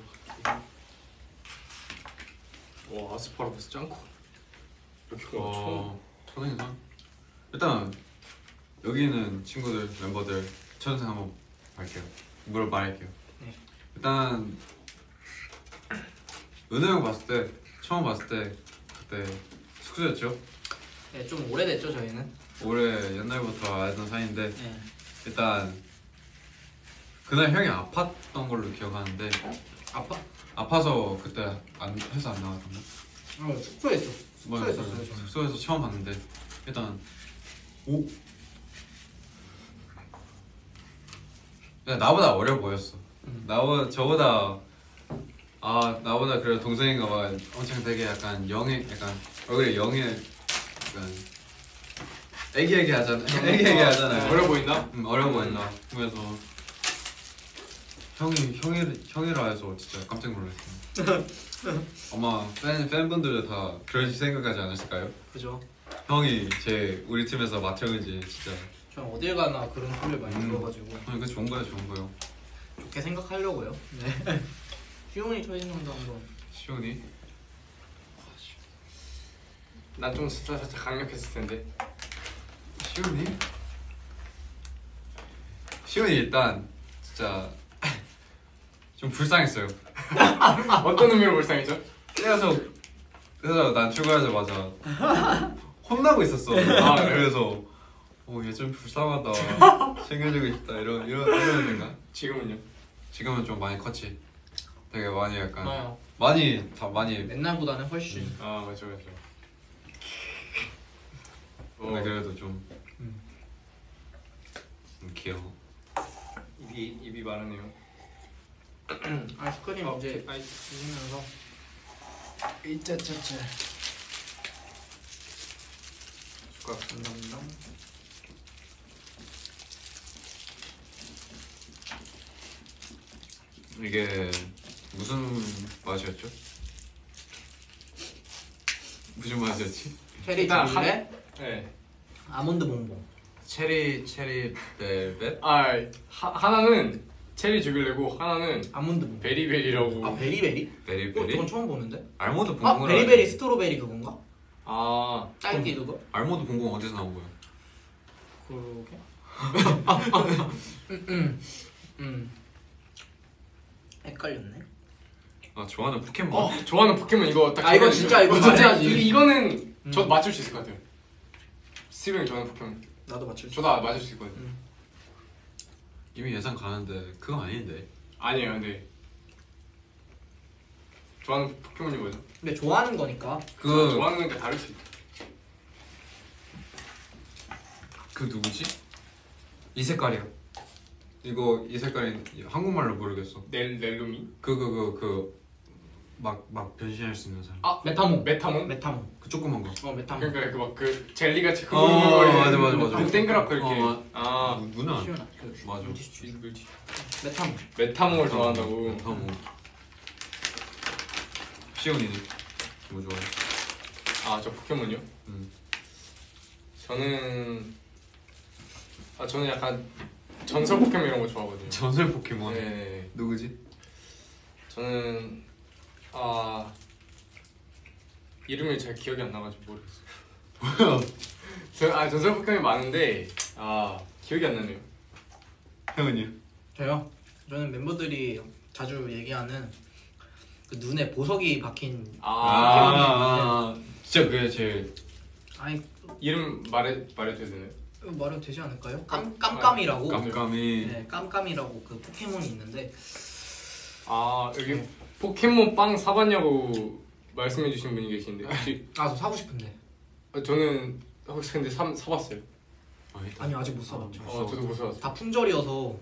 와, 아스파라거스 짱코. 이렇게 와, 처음. 어, 첫인상. 일단 여기는 친구들 멤버들 첫인상 한번 할게요. 물어 말할게요. 네. 일단 은호 형 봤을 때 처음 봤을 때 그때 숙소였죠. 네, 좀 오래됐죠 저희는. 올해 옛날부터 알던 사이인데 네. 일단 그날 형이 아팠던 걸로 기억하는데 아파? 아파서 그때 안 회사 안 나갔던가? 어 숙소에 있었어. 뭐, 숙소에 있었어요 저는. 숙소에서 처음 봤는데 일단 오. 야 나보다 어려 보였어. 음. 나보다 저보다 아 나보다 그래 동생인가 봐. 엄청 되게 약간 영애 약간 얼굴에 영애 약간 애기애기 하잖아. 애기애기 하잖아요. 어려 보인다? 음, 어려 보인다. 그래서 형이 형이 형이라 해서 진짜 깜짝 놀랐어요. 아마 팬 팬분들도 다 그런 생각하지 않으실까요? 그죠. 형이 제 우리 팀에서 맡으는지 진짜. 전 어딜 가나 그런 소리를 많이 음. 들어가지고 아, 이거 좋은 거야, 좋은 거요. 좋게 생각하려고요. 네. 휴훈이 초인상도 한번. 시온이 난 좀 살짝, 살짝 강력했을 텐데. 시온이 시온이 일단 진짜 좀 불쌍했어요. 어떤 의미로 불쌍했죠? 그래서 그래서 난 출근하자마자 혼나고 있었어. 아 그래서 어 얘 좀 불쌍하다. 챙겨주고 싶다 이런 이런 이런 생각. 지금은요? 지금은 좀 많이 컸지. 되게 많이 약간 맞아요. 많이 다 많이. 옛날보다는 훨씬. 아, 맞죠, 맞죠. 근데 어, 그래도 좀, 음. 좀 귀여워. 입이 입이 마르네요. 아이스크림 어, 이제 아이, 드시면서. 이짜짜짜. 숟가락 감사합니다. 이게 무슨 맛이었죠? 무슨 맛이었지? 체리 일단 줄래? 네. 아몬드 봉봉. 체리 체리 벨벳? 아, 하, 하나는 체리 주길래고 하나는 아몬드 봉봉. 베리베리라고. 아 베리베리? 어, 베리베리? 그건 처음 보는데? 알모드 아 봉봉을 베리베리 스트로베리 그건가? 아, 딸기 그거? 알모드 봉봉 어디서 나온 거야? 그러게. 음, 음, 음. 헷갈렸네. 아 좋아하는 포켓몬. 어 좋아하는 포켓몬 이거 딱 아, 이거 정해주세요. 진짜, 이거 어, 진짜지. 이- 이거는 음. 저도 맞출 수 있을 것 같아요. 스티브 형이 좋아하는 포켓몬 나도 맞출 수. 저도 아- 맞을 수 있거든요. 음. 이미 예상 가는데 그거 아닌데. 아니에요 근데 좋아하는 포켓몬이 뭐죠? 근데 좋아하는 거니까. 그 좋아하는 거니까 다를 수 있죠. 그 누구지? 이 색깔이요. 이거 이 색깔이 한국말로 모르겠어. 넬 넬루미? 그 그 그 그 막 막 변신할 수 있는 사람. 아 메타몽. 메타몬? 메타몽. 그 조그만 거. 어 메타몽. 그러니까 그 막 그 젤리 같이 어, 맞아, 맞아, 맞아. 그 땡그랗고 이렇게 어, 아 누- 누나. 시원하. 그 맞아. 물티슈. 물티 메타몽. 메타몽을 좋아한다고. 메타몽. 시온이는 뭐 좋아해? 아 저 포켓몬이요? 음. 저는 아 저는 약간 전설 포켓몬 이런 거 좋아하거든요. 전설 포켓몬. 네. 누구지? 저는 아 이름이 잘 기억이 안 나가지고 모르겠어요. 저, 아 전설 포켓몬이 많은데 아 기억이 안 나네요. 혜원이. 저요? 저는 멤버들이 자주 얘기하는 그 눈에 보석이 박힌. 아, 아, 아, 진짜 그게 제일. 아니 이름 말해 말해줘야 되나요? 이거 말해도 되지 않을까요? 깜 깜깜이라고. 깜깜이. 네, 깜깜이라고 그 포켓몬이 있는데. 아 여기 포켓몬 빵 사봤냐고 말씀해주신 분이 계신데 혹시 아, 저 사고 싶은데. 아, 저는 혹시 근데 사, 사봤어요. 아니 아직 못 사봤죠. 어 저도 못 사봤어요. 다 품절이어서.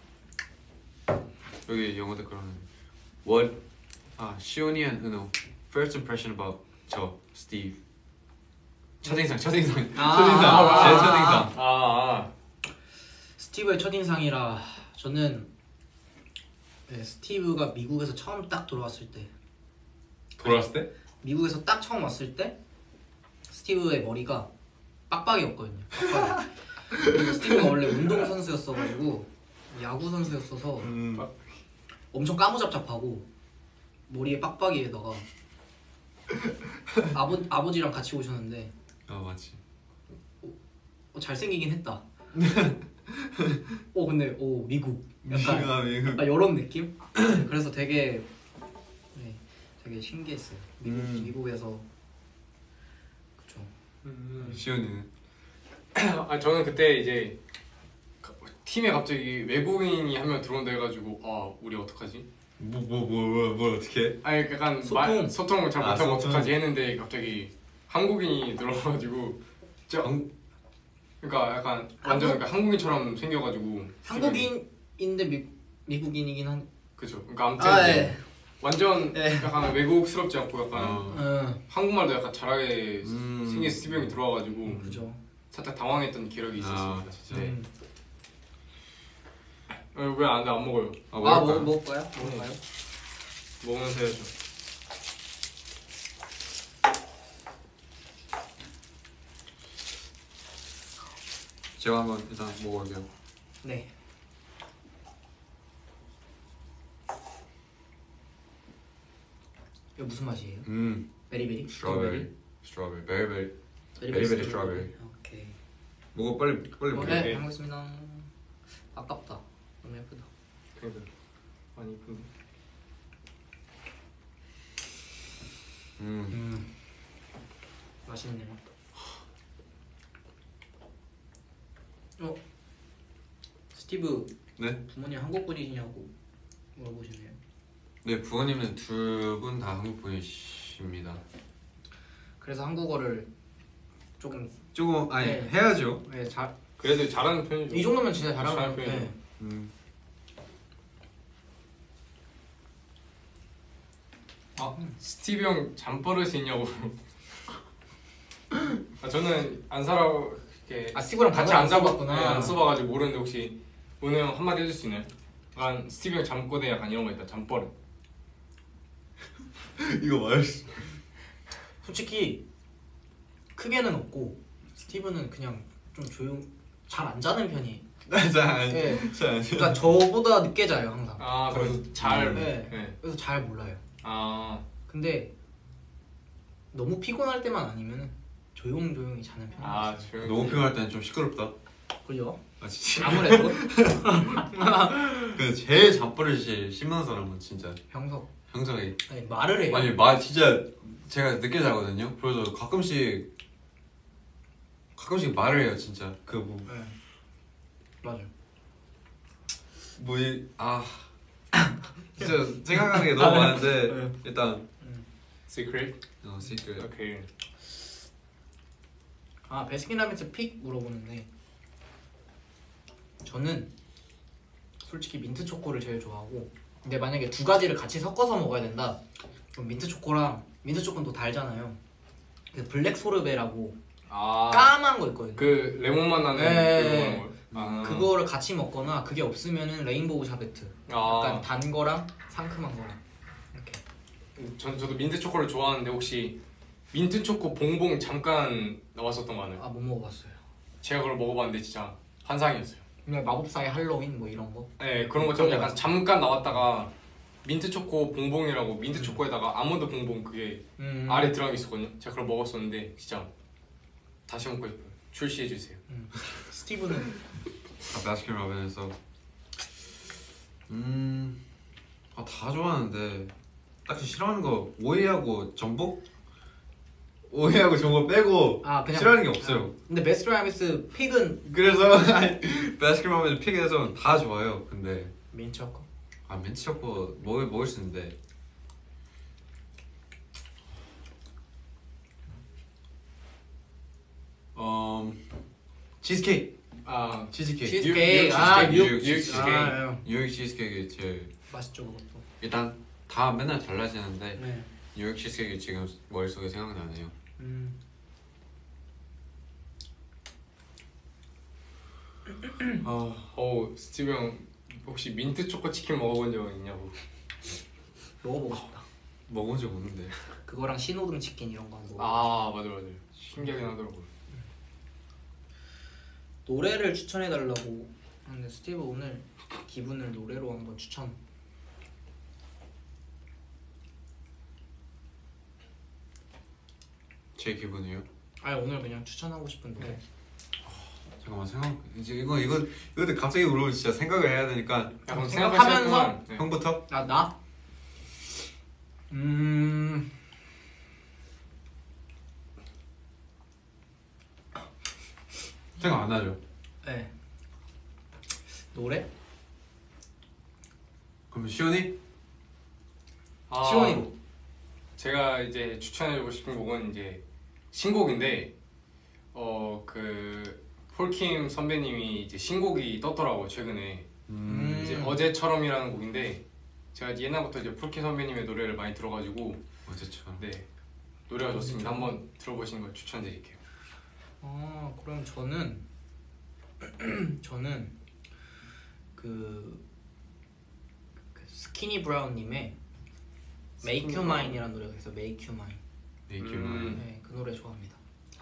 여기 영어 댓글하는. What? 아 시온이 and 은호. First impression about 저 Steve. 첫인상, 첫인상, 아, 첫인상, 아, 제 아, 첫인상. 아, 아. 스티브의 첫인상이라 저는 네, 스티브가 미국에서 처음 딱 돌아왔을 때, 돌아왔을 때? 미국에서 딱 처음 왔을 때 스티브의 머리가 빡빡이었거든요. 빡빡이. 그리고 스티브가 원래 운동 선수였어가지고 야구 선수였어서 음. 엄청 까무잡잡하고 머리에 빡빡이에다가 아버 아버지랑 같이 오셨는데 아 맞지. 어, 잘생기긴 했다. 어 근데 오 미국 약간 미국, 미국. 약간 이런 느낌? 그래서 되게 네, 되게 신기했어요. 미국 음. 미국에서 그쵸. 음. 시온이는. 아 저는 그때 이제 팀에 갑자기 외국인이 한 명 들어온다 해가지고 아 우리 어떡하지? 뭐 뭐 뭐 뭐 뭐 어떻게? 아니 약간 소통. 말, 소통을 잘 아, 못하고 소통. 어떡하지 했는데 갑자기 한국인이 들어와가지고 진짜 한 그러니까 약간 완전 그러니까 한국인처럼 생겨가지고 한국인인데 미, 미국인이긴 한. 그죠. 그러니까 아무튼 아 이제 예. 완전 예. 약간 외국스럽지 않고 약간 어. 응. 한국말도 약간 잘하게 음. 생긴 스티브 형이 들어와가지고 그죠. 살짝 당황했던 기억이 있었습니다. 아, 진짜. 음. 어, 왜안 안 먹어요? 아, 아 먹을까요? 뭐 먹을 거야? 먹을까요? 먹으면서 해야죠. 제가 한번 일단 먹어볼게요. 네. 이거 무슨 맛이에요? 음. 베리베리? 스트로베리. 스트로베리. 베리베리. 베리베리 베리베리 스트로베리. 오케이. 먹어 빨리 빨리 어, 먹어. 네, 네. 잘 먹겠습니다. 아깝다. 너무 예쁘다. 그러니까 많이 이쁜데. 음. 음. 맛있네요. 어? 스티브 네? 부모님 한국 분이시냐고 물어보시네요. 네 부모님은 두 분 다 한국 분이십니다. 그래서 한국어를 조금 조금 아니 네. 해야죠. 네, 잘, 그래도 잘하는 편이죠. 이 정도면 진짜 잘하는 잘하는 편이죠. 네. 음. 아 스티브 형 잠버릇이 있냐고. 아, 저는 안 살아 이렇게 아 스티브랑 같이 밥을 안 안 잡아 써봤구나. 네, 안 써봐가지고 모르는데 혹시 은우 형 한마디 해줄 수 있나요? 약간 스티브 형 잠꼬대 약간 이런 거 있다. 잠버릇. 이거 말. 솔직히 크게는 없고 스티브는 그냥 좀 조용 잘 안 자는 편이. 잘 네. 잘. 그러니까 저보다 늦게 자요 항상. 아 그래서 잘. 음. 네. 네. 그래서 잘 몰라요. 아 근데 너무 피곤할 때만 아니면 조용조용히 자는 편이에요. 아, 조용히. 너무 피곤할 때는 좀 시끄럽다. 그죠? 아 진짜. 아무래도 그 제일 잠버릇이 심한 사람은 진짜 병석. 형성이 아니 말을 해요. 아니 말 진짜 제가 늦게 자거든요. 그래서 가끔씩 가끔씩 말을 해요 진짜 그뭐 네. 맞아. 뭐이 아 진짜 생각하는 게 너무 많은데 네. 일단 Secret? 어 시크릿 오케이. 아 베스킨라빈스 픽 물어보는데 저는 솔직히 민트 초코를 제일 좋아하고 근데 만약에 두 가지를 같이 섞어서 먹어야 된다 그럼 민트 초코랑 민트 초코는 또 달잖아요. 그 블랙 소르베라고 아. 까만 거 있거든요. 그 레몬맛 나는 네. 그거 아. 그거를 같이 먹거나 그게 없으면은 레인보우 샤베트 아. 약간 단 거랑 상큼한 거랑 이렇게. 전 저도 민트 초코를 좋아하는데 혹시 민트 초코 봉봉 잠깐 나왔었던 거 아나요? 아 못 먹어봤어요. 제가 그걸 먹어봤는데 진짜 환상이었어요. 그냥 마법사의 할로윈 뭐 이런 거. 네 그런 것처럼 그런 약간 거 잠깐 나왔다가 민트 초코 봉봉이라고 민트 초코에다가 아몬드 봉봉 그게 음. 아래 들어가 있었거든요. 제가 그걸 먹었었는데 진짜 다시 먹고 싶어요. 출시해 주세요. 음. 스티브는 아 바스킨 라빈에서 음아다 좋아하는데 딱히 싫어하는 거 오이하고 전복 오이하고 전복 빼고 아 그냥 싫어하는 게 없어요. 근데 베스킨라빈스 픽은 그래서 바스킨 라빈 픽에서 다 좋아요. 근데 민트 초코. 아 민트 초코 먹을 먹을 수 있는데 음 치즈케이크 아 치즈케이크 치즈케이크. 뉴욕 아 치즈케이크. 뉴욕 뉴욕 치즈케이크. 아, 예. 뉴욕 치즈케이크 제일 맛있죠 그것도. 일단 다 맨날 달라지는데 네. 뉴욕 치즈케이크 지금 머릿속에 생각나네요. 음. 아 어 스티브 형 혹시 민트 초코 치킨 먹어본 적 있냐고. 먹어보고 싶다. 먹은 적 없는데 그거랑 신호등 치킨 이런 거 먹어. 아 맞아 맞아. 신기하긴 하더라고요. 노래를 추천해 달라고 하는데 스티브 오늘 기분을 노래로 한번 추천. 제 기분이요? 아니 오늘 그냥 추천하고 싶은 노래. 잠깐만 생각 이제 이거 이거 이거 갑자기 물어보면 진짜 생각을 해야 되니까 약간 생각하면서 생각하면서 네. 형부터 아 나? 음. 생각 안 나죠? 네. 노래? 그럼 시온이? 아, 시원이고. 제가 이제 추천해주고 싶은 곡은 이제 신곡인데 어 그 폴킴 선배님이 이제 신곡이 떴더라고 최근에. 음. 이제 어제처럼이라는 곡인데 제가 옛날부터 이제 폴킴 선배님의 노래를 많이 들어가지고 어제처럼 네 노래가 좋습니다. 한번 들어보시는 걸 추천드릴게요. 아 그럼 저는 저는 그, 그 스키니 브라운님의 Make You Mine이라는 노래가 있어. Make You Mine. 네이키만 음. 네, 그 노래 좋아합니다.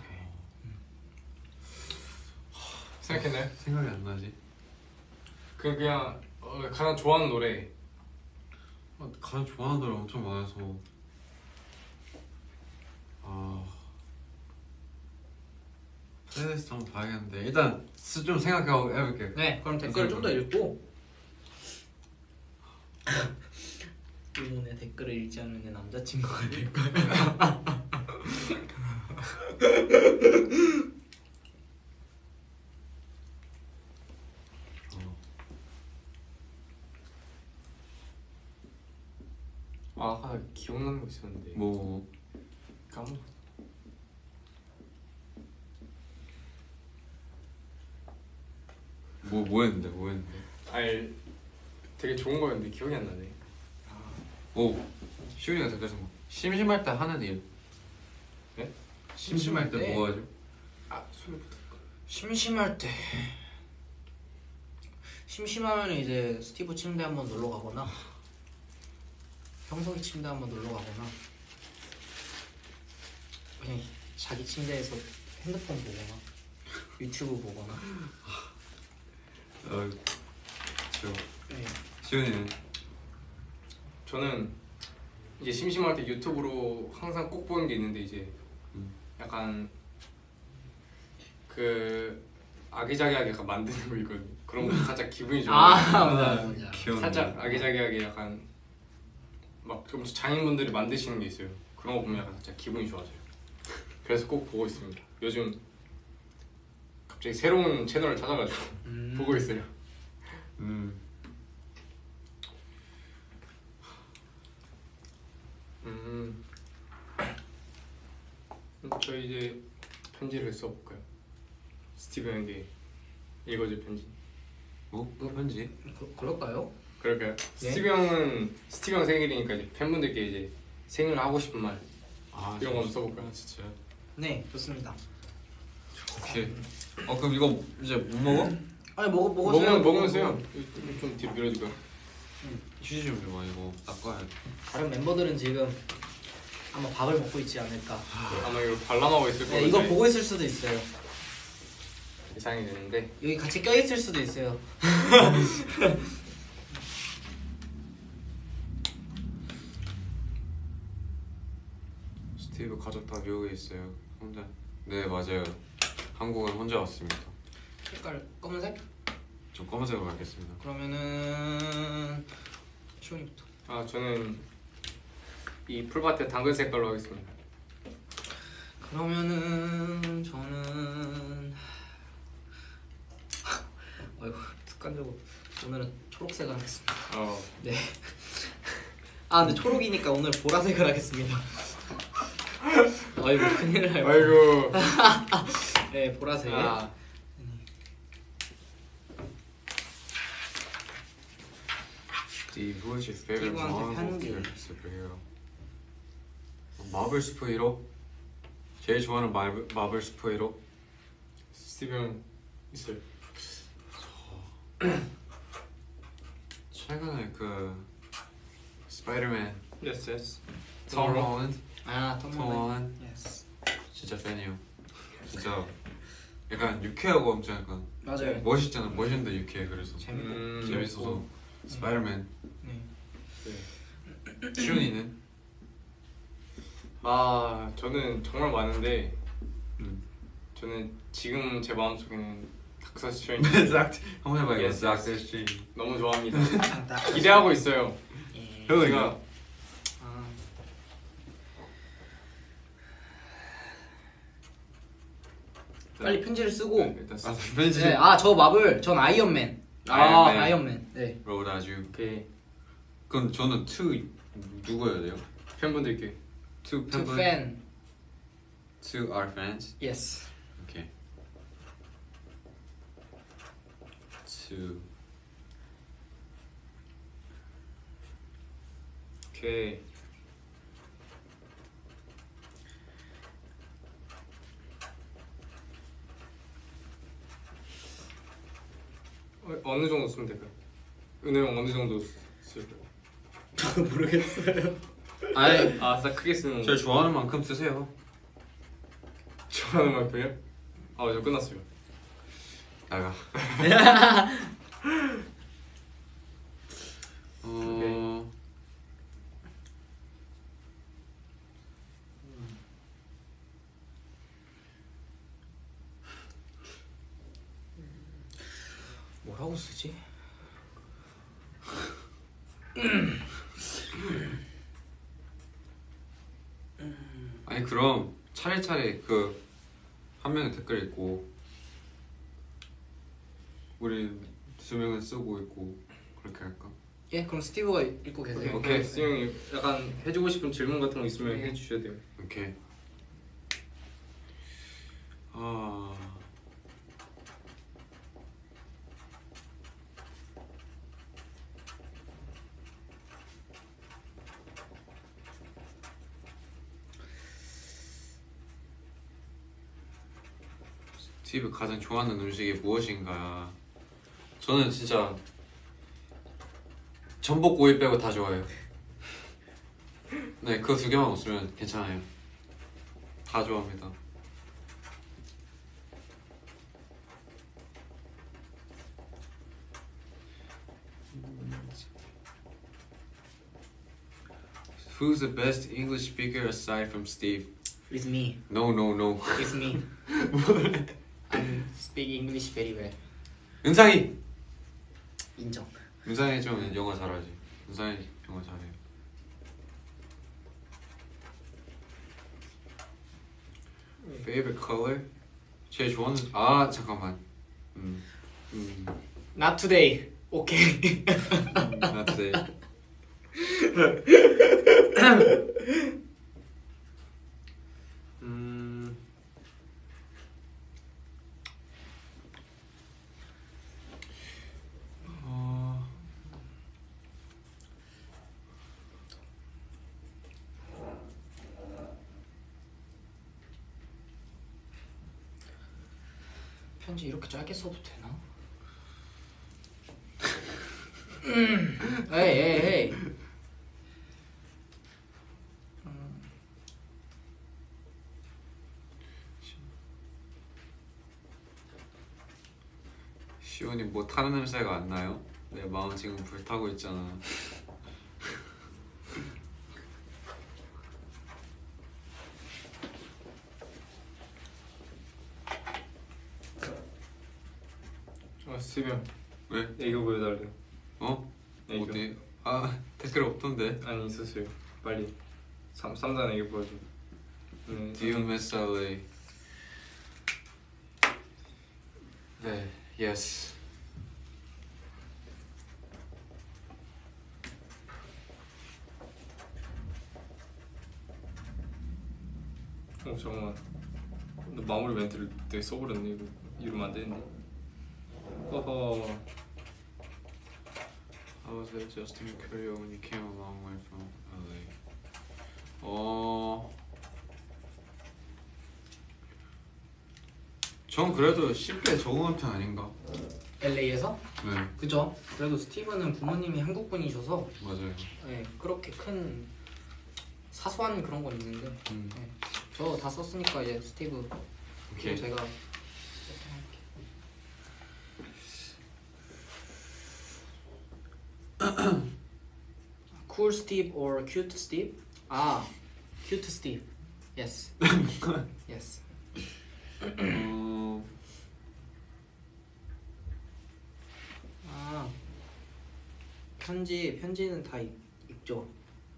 생각했나요? 생각이 안 나지? 그 그냥 어, 가장 좋아하는 노래. 아, 가장 좋아하는 노래 엄청 많아서 아 플레이리스트 한번 봐야겠는데 일단 스- 좀 생각하고 해볼게요. 네, 그럼 댓글을 좀 더 읽고 의문의 댓글을 읽지 않는 내 남자친구가 될 거야. 아 아까 기억나는 거 있었는데 뭐 까먹. 뭐, 뭐 했는데 뭐 했는데 아니 되게 좋은 거였는데 기억이 안 나네. 오 시온이가 댓글 쓴거 심심할 때 하는 일. 네? 심심할 때 네. 뭐 하죠? 아 소리부터. 심심할 때 심심하면 이제 스티브 침대 한번 놀러 가거나 형석이 침대 한번 놀러 가거나 그냥 자기 침대에서 핸드폰 보거나 유튜브 보거나. 어, 저 네. 시온이는 저는 이제 심심할 때 유튜브로 항상 꼭 보는 게 있는데 이제 음. 약간 그 아기자기하게 약간 만드는 거 있거든요. 그런 거 살짝 기분이 좋아요. 아 맞아 맞아. 귀여운 살짝 아기자기하게 약간 막 좀 장인분들이 만드시는 게 있어요. 그런 거 보면 약간 진짜 기분이 좋아져요. 그래서 꼭 보고 있습니다. 요즘 갑자기 새로운 채널을 찾아가지고 음. 보고 있어요. 음. 음. 저 이제 편지를 써볼까요? 스티븐 형에게 읽어줄 편지. 뭐? 또 편지? 그, 그럴까요? 그럴까요? 네. 스티븐 형은 스티븐 형 생일이니까 이제 팬분들께 이제 생일 하고 싶은 말 아 이런 거 한번 써볼까요? 아 진짜요? 네, 좋습니다. 오케이. 어 그럼 이거 이제 못 먹어? 아니 먹어 먹으세요. 먹으면 먹으면서요. 좀 뒤로 밀어주고요. 휴지 좀 줘봐. 이거 닦아야 돼. 다른 멤버들은 지금 아마 밥을 먹고 있지 않을까. 아마 이거 관람하고 있을 거예요. 네, 이거 보고 있을 수도 있어요. 예상이 되는데 여기 같이 껴 있을 수도 있어요. 스티브 가족 다 미국에 있어요. 혼자. 네 맞아요. 한국은 혼자 왔습니다. 색깔 검은색? 좀 검은색으로 가겠습니다. 그러면은 시원이부터. 아 저는 이 풀밭에 당근 색깔로 하겠습니다. 그러면은 저는 아이고 습관적으로 오늘은 초록색을 하겠습니다. 어 네. 아 근데 초록이니까 오늘 보라색을 하겠습니다. 아이고 큰일 날 뻔. 아이고 네 보라색. 아, Steve, who is your favorite 스티브한테 Marvel 편지. superhero? 마블 슈퍼히로? 제일 좋아하는 마블, 마블 슈퍼히로? 스티븐 있어요. 최근에 그 스파이더맨 예스 예스. 톰 홀랜드? 아톰 톰 홀랜드. 홀랜드? 예스. 진짜 팬이요. 진짜 약간 유쾌하고 엄청 약간 맞아요. 멋있잖아. 멋있는데 유쾌해. 그래서 재밌고. 음, 재밌어서 스파이더맨. 네. 네. 시훈이는? 아 저는 정말 많은데 음. 저는 지금 제 마음속에는 닥터 스트레인지 한번 해봐요. Yes, 닥터 yes. 스트레인지. 너무 좋아합니다. 기대하고 있어요. 예. 형은요? 제가 아. 빨리 편지를 쓰고. 네, 일단 아 편지. 네, 아 저 마블, 전 아이언맨. 아 아이언맨. 아이언맨. 네. 로드 아주. 오케이 그럼 저는 투 누구여야 돼요? 팬분들께 투 To 팬분. fan. To our fans. Yes. 오케이. To 오케이 어, 어느 정도 쓰면 될까요? 은혜 형 어느 정도 쓸까요? 저도 모르겠어요. 아니 아, 딱 크게 쓰는 제일 좋아하는 만큼 쓰세요. 좋아하는 만큼요? 아, 저 끝났어요. 나가. 어. 뭐라고 쓰지? 아니 그럼 차례차례 그 한 명은 댓글 읽고 우리 두 명은 쓰고 있고 그렇게 할까? 예, 그럼 스티브가 읽고 계세요. 오케이, 스 형이 약간 해주고 싶은 질문 같은 거 있으면 네. 해주셔야 돼요. 오케이. 아. 스티브 가장 좋아하는 음식이 무엇인가? 저는 진짜 전복 고기 빼고 다 좋아해요. 네, 그 두 개만 없으면 괜찮아요. 다 좋아합니다. Who's the best English speaker aside from Steve? It's me. No, no, no. It's me. I speak English very well. 은상이! 인정. 은상이 좀 영어 잘하지. 은상이 영어 잘해요. favorite color? 제일 좋아하는 아 잠깐만. 음, 음, Not today. 오케이. not today. 음, 어, 편지 이렇게 짧게 써도 되나? 음. 에이 에이 에이. 시온이 뭐 타는 냄새가 안 나요? 내 마음 지금 불타고 있잖아. 아 스티븐 왜? 애교 보여달래요. 어? 애교. 어디? 아 댓글 없던데. 아니 있었어요. 빨리 삼 삼단 애교 보여줘. 네. Do you miss 엘에이? 네, yes. 어 잠깐만. 나 마무리 멘트를 되게 써버렸네. 이거 이러면 안 되는데. 허허. How was it adjusting your career when you came a long way from 엘에이? 어, 전 그래도 쉽게 적응한 편 아닌가? 엘에이에서? 네, 그죠? 그래도 스티븐은 부모님이 한국 분이셔서 맞아요. 네, 그렇게 큰 사소한 그런 건 있는데 음, 네, 저 다 썼으니까 이제 스티브 오케이. 제가 Cool Steve or cute Steve? 아, cute Steve. Yes. yes. 어, 아, 편지 편지는 다 읽, 읽죠.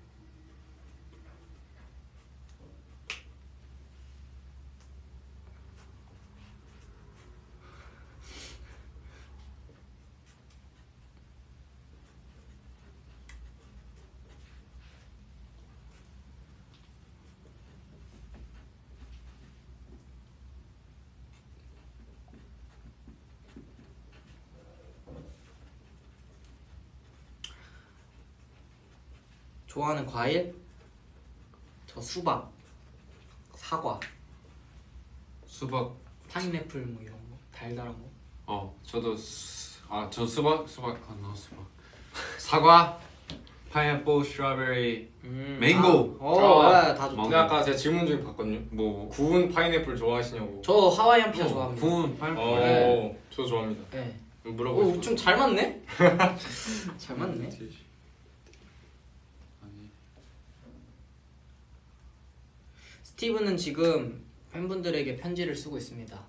좋아하는 과일? 저 수박, 사과, 수박. 파인애플 뭐 이런 거 달달한 거. 어, 저도 수, 아, 저 수박, 수박, 아, 너 수박. 사과, 파인애플, 스트로베리, 음, 맹고. 아, 어, 아, 네, 다 좋다. 근데 아까 제가 질문 중에 봤거든요. 뭐 구운 파인애플 좋아하시냐고. 저 하와이안 피자 좋아합니다. 구운 파인애플. 어, 네. 저 좋아합니다. 네. 물어보고 오, 싶어요. 좀 잘 맞네. 잘 맞네. 아니, 스티브는 지금 팬분들에게 편지를 쓰고 있습니다.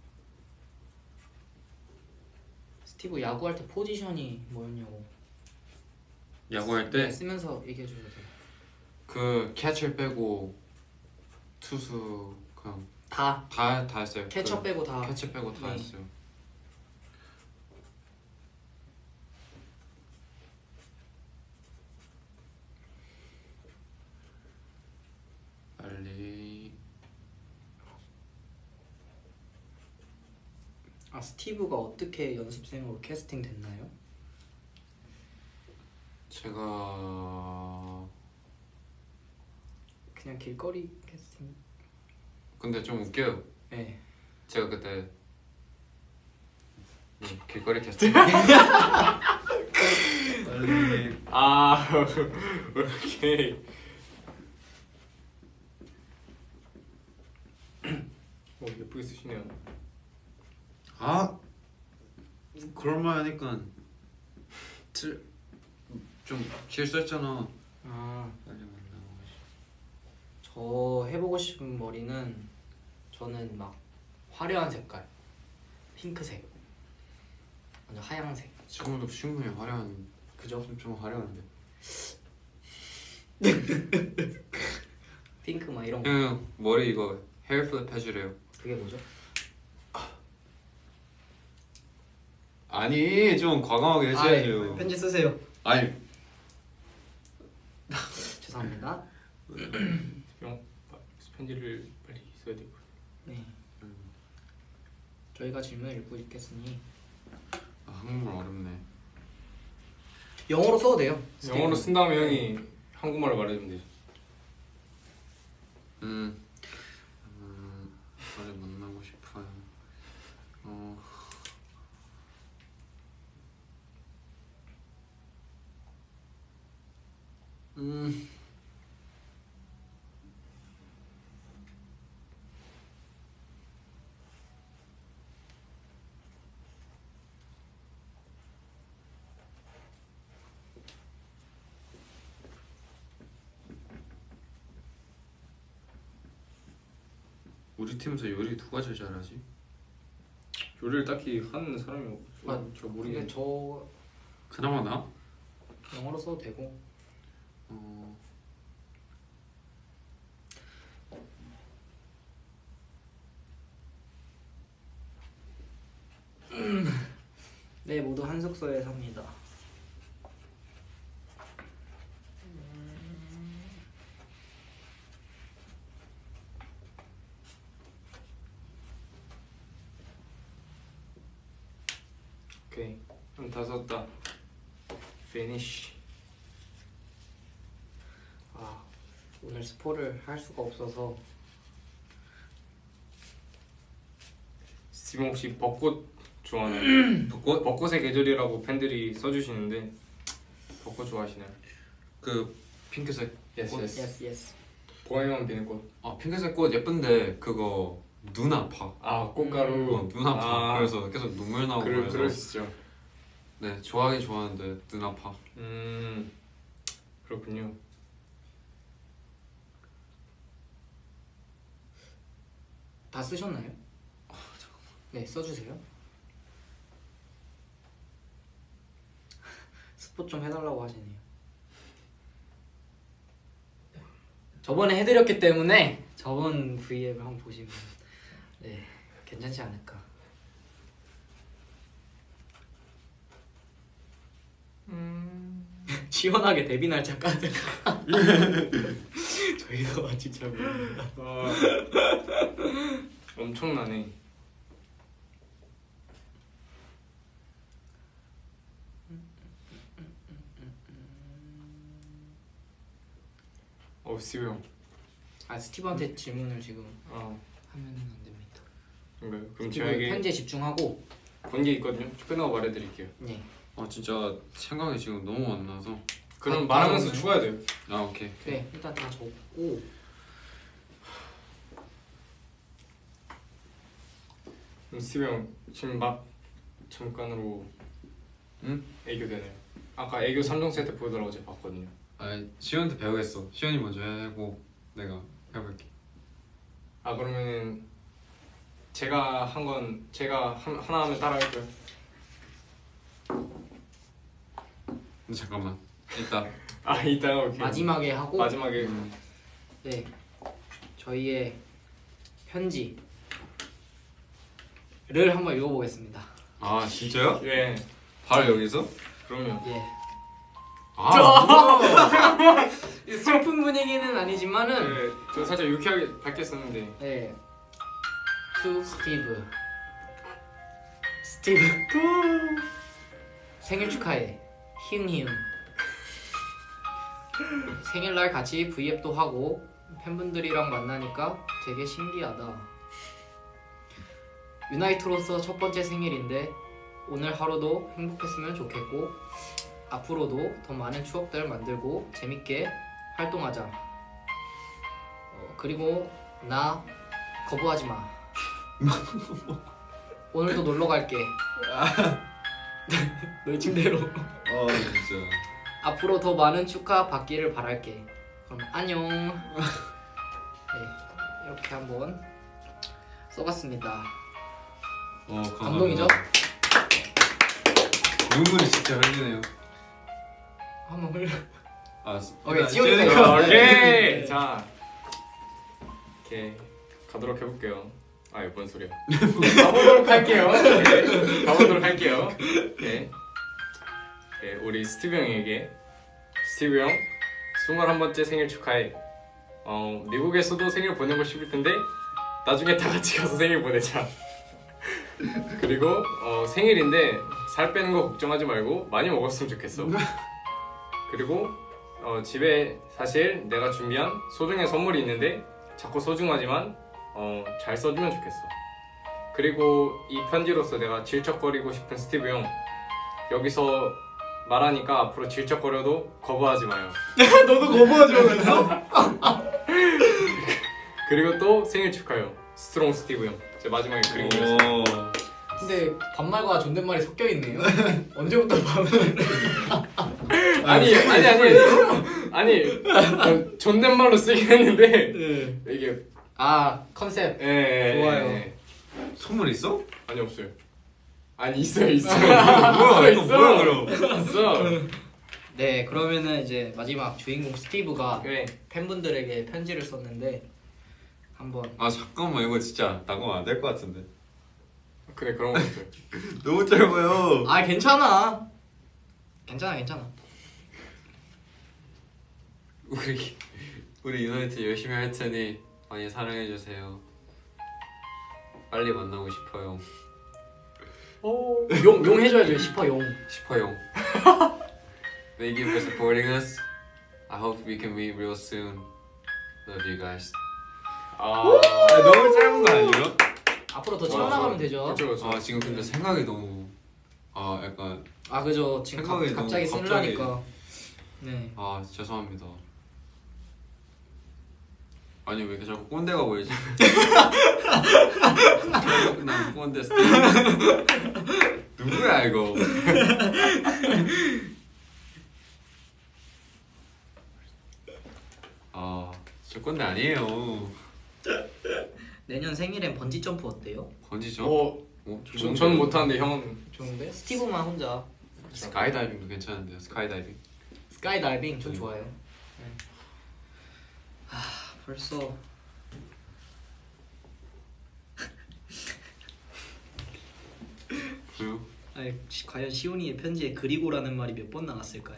스티브 야구할 때 포지션이 뭐였냐고. 야구할 네, 때 쓰면서 얘기해 주셔도 돼요. 그 캐치 빼고 투수 그냥 다 다 다 했어요. 캐쳐 그 빼고 다. 캐치 빼고 다 네. 했어요. 빨리. 아, 스티브가 어떻게 연습생으로 캐스팅 됐나요? 제가 그냥 길거리 캐스팅. 근데 좀 웃겨요. 네. 제가 그때 네, 길거리 캐스팅. 빨리. 아 오케이. 오 예쁘게 쓰시네요. 아 그런 말 하니까 트- 좀 실수했잖아. 아, 빨리 만나고 저 해보고 싶은 머리는 저는 막 화려한 색깔, 핑크색, 완전 하양색. 지금도 충분히 화려한. 그죠? 좀, 좀 화려한데. 핑크 막 이런 거. 형 머리 이거 헤어 플립 해주래요. 그게 뭐죠? 아니 좀 과감하게 해줘야죠. 아, 예. 편지 쓰세요. 아니 죄송합니다. 형 편지를 빨리 써야 되고. 네. 저희가 질문을 읽고 있겠으니 아, 한국말 어렵네. 영어로 써도 돼요. 영어로 쓴 다음에 형이 한국말로 말해주면 되죠. 음, 음 빨리 만나고 싶어요. 어, 음, 우리 팀에서 요리 누가 제일 잘하지? 요리를 딱히 하는 사람이 없어. 아, 저 근데 모르겠네. 저 그나마 나? 영어로 써도 되고. 어, 네, 모두 한 숙소에 삽니다. 오케이. 그럼 다 썼다. Finish. 아, 오늘 스포를 할 수가 없어서 스티븐 혹시 벚꽃 좋아하나요? 벚꽃? 벚꽃의 계절이라고 팬들이 써주시는데 벚꽃 좋아하시나요? 그 핑크색 예스 꽃? 예스. 예스 예스. 보헤미안 비는 꽃. 아 핑크색 꽃 예쁜데 그거 눈 아파. 아 꽃가루. 어, 눈 아파. 아, 그래서 계속 눈물 나오고 그럴, 그래서 그럴 수 있죠. 네 좋아하긴 좋아하는데 눈 아파. 음 그렇군요. 다 쓰셨나요? 네, 써주세요. 스포 좀 해달라고 하시네요. 저번에 해드렸기 때문에 저번 브이앱을 한번 보시면 네 괜찮지 않을까. 음. 시원하게 데뷔 날짜까지. 저희도 아직 잘 모릅니다. 아, 엄청나네. 어 스티브 형. 아 스티브한테 질문을 지금 아 하면은 안 됩니다. 그런가요? 그럼 스티브 저에게 편지에 집중하고. 본 게 있거든요. 끝나고 말해드릴게요. 네. 아 진짜 생각이 지금 너무 안 나서. 그럼 아, 말하면서 다음은? 죽어야 돼요. 아 오케이. 네 일단 다 적고. 그럼 스티브 형 지금 막 잠깐으로 응? 애교 되나요? 아까 애교 삼 종 세트 보여달라고 제가 봤거든요. 아 시연한테 배우겠어. 시연이 먼저 하고 내가 해볼게. 아 그러면은 제가 한 건 제가 한, 하나 하면 따라할게요. 근데 잠깐만. 이따. 아 이따가 오케이. 마지막에 하고. 마지막에 음. 네 저희의 편지를 한번 읽어보겠습니다. 아 진짜요? 예 바로 여기서? 그러면 예. 아 슬픈 분위기는 아니지만은 네, 저 살짝 유쾌하게 밝혔었는데 네. To 스티브. 스티브. 생일 축하해. 희응 희응. 생일날 같이 브이앱도 하고 팬분들이랑 만나니까 되게 신기하다. 유나이트로서 첫 번째 생일인데 오늘 하루도 행복했으면 좋겠고 앞으로도 더 많은 추억들 만들고 재밌게 활동하자. 어, 그리고 나 거부하지 마. 오늘도 놀러 갈게. 너희 침대로. 어 진짜. 앞으로 더 많은 축하 받기를 바랄게. 그럼 안녕. 네, 이렇게 한번 써봤습니다. 어 감사합니다. 감동이죠? 눈물이 진짜 흘리네요. 한번 흘려. 아 오케이, 일단 지원이가 시연이가- 이거. 오케이 자 오케이 가도록 해볼게요. 아, 이거 뭔 소리야? 가보도록 할게요. 네, 가보도록 할게요. 네. 네, 우리 스티브 형에게 스티브 형 스물한 번째 생일 축하해. 어, 미국에서도 생일 보내고 싶을 텐데 나중에 다 같이 가서 생일 보내자. 그리고 어, 생일인데 살 빼는 거 걱정하지 말고 많이 먹었으면 좋겠어. 그리고 어, 집에 사실 내가 준비한 소중한 선물이 있는데 자꾸 소중하지만 어, 잘 써주면 좋겠어. 그리고 이 편지로서 내가 질척거리고 싶은 스티브 형, 여기서 말하니까 앞으로 질척거려도 거부하지 마요. 너도 거부하지 말랬어? 그리고 또 생일 축하해요, 스트롱 스티브 형. 제 마지막에 그린 거였어요. 오. 근데 반말과 존댓말이 섞여 있네요. 언제부터 반말? 아니 아니 아니 아니 어, 존댓말로 쓰긴 했는데 네. 이게 아 컨셉. 예, 예, 좋아요. 예. 선물 있어? 아니 없어요. 아니 있어요 있어요. 뭐야 있어, 이거 뭐야 그럼? 있어. 네, 그러면은 이제 마지막 주인공 스티브가 네. 팬분들에게 편지를 썼는데 한번. 아 잠깐만 이거 진짜 나가면 안 될 것 같은데. 그래 그런 거 없어요. 너무 짧아요. 아 괜찮아. 괜찮아 괜찮아. 우리 우리 유나이트 열심히 할 테니 많이 사랑해 주세요. 빨리 만나고 싶어요. 용, 용 해줘야죠. 싶어 용. 싶어요. Thank you for supporting us. I hope we can meet real soon. Love you guys. 아, 아, 너무 짧은 거 아니에요? 앞으로 더 채워나가면 되죠. 그렇죠 그렇죠. 아 지금 근데 생각이 너무 아 약간 아 그죠. 지금 가, 생각이 갑자기 너무 쓰려니까. 네. 아 죄송합니다. 아니 왜 이렇게 자꾸 꼰대가 보이지? 난 꼰대 스타일. 누구야 이거? 아, 저 꼰대 아니에요. 내년 생일엔 번지 점프 어때요? 건지죠? 어, 어, 저, 저는 못하는데 형은 좋은데? 스티브만 혼자. 스카이다이빙도 괜찮은데요. 스카이다이빙. 스카이 다이빙 좀 음. 좋아요. 네. 아 벌써 왜요? 아니 시- 과연 시온이의 편지에 그리고라는 말이 몇 번 나갔을까요?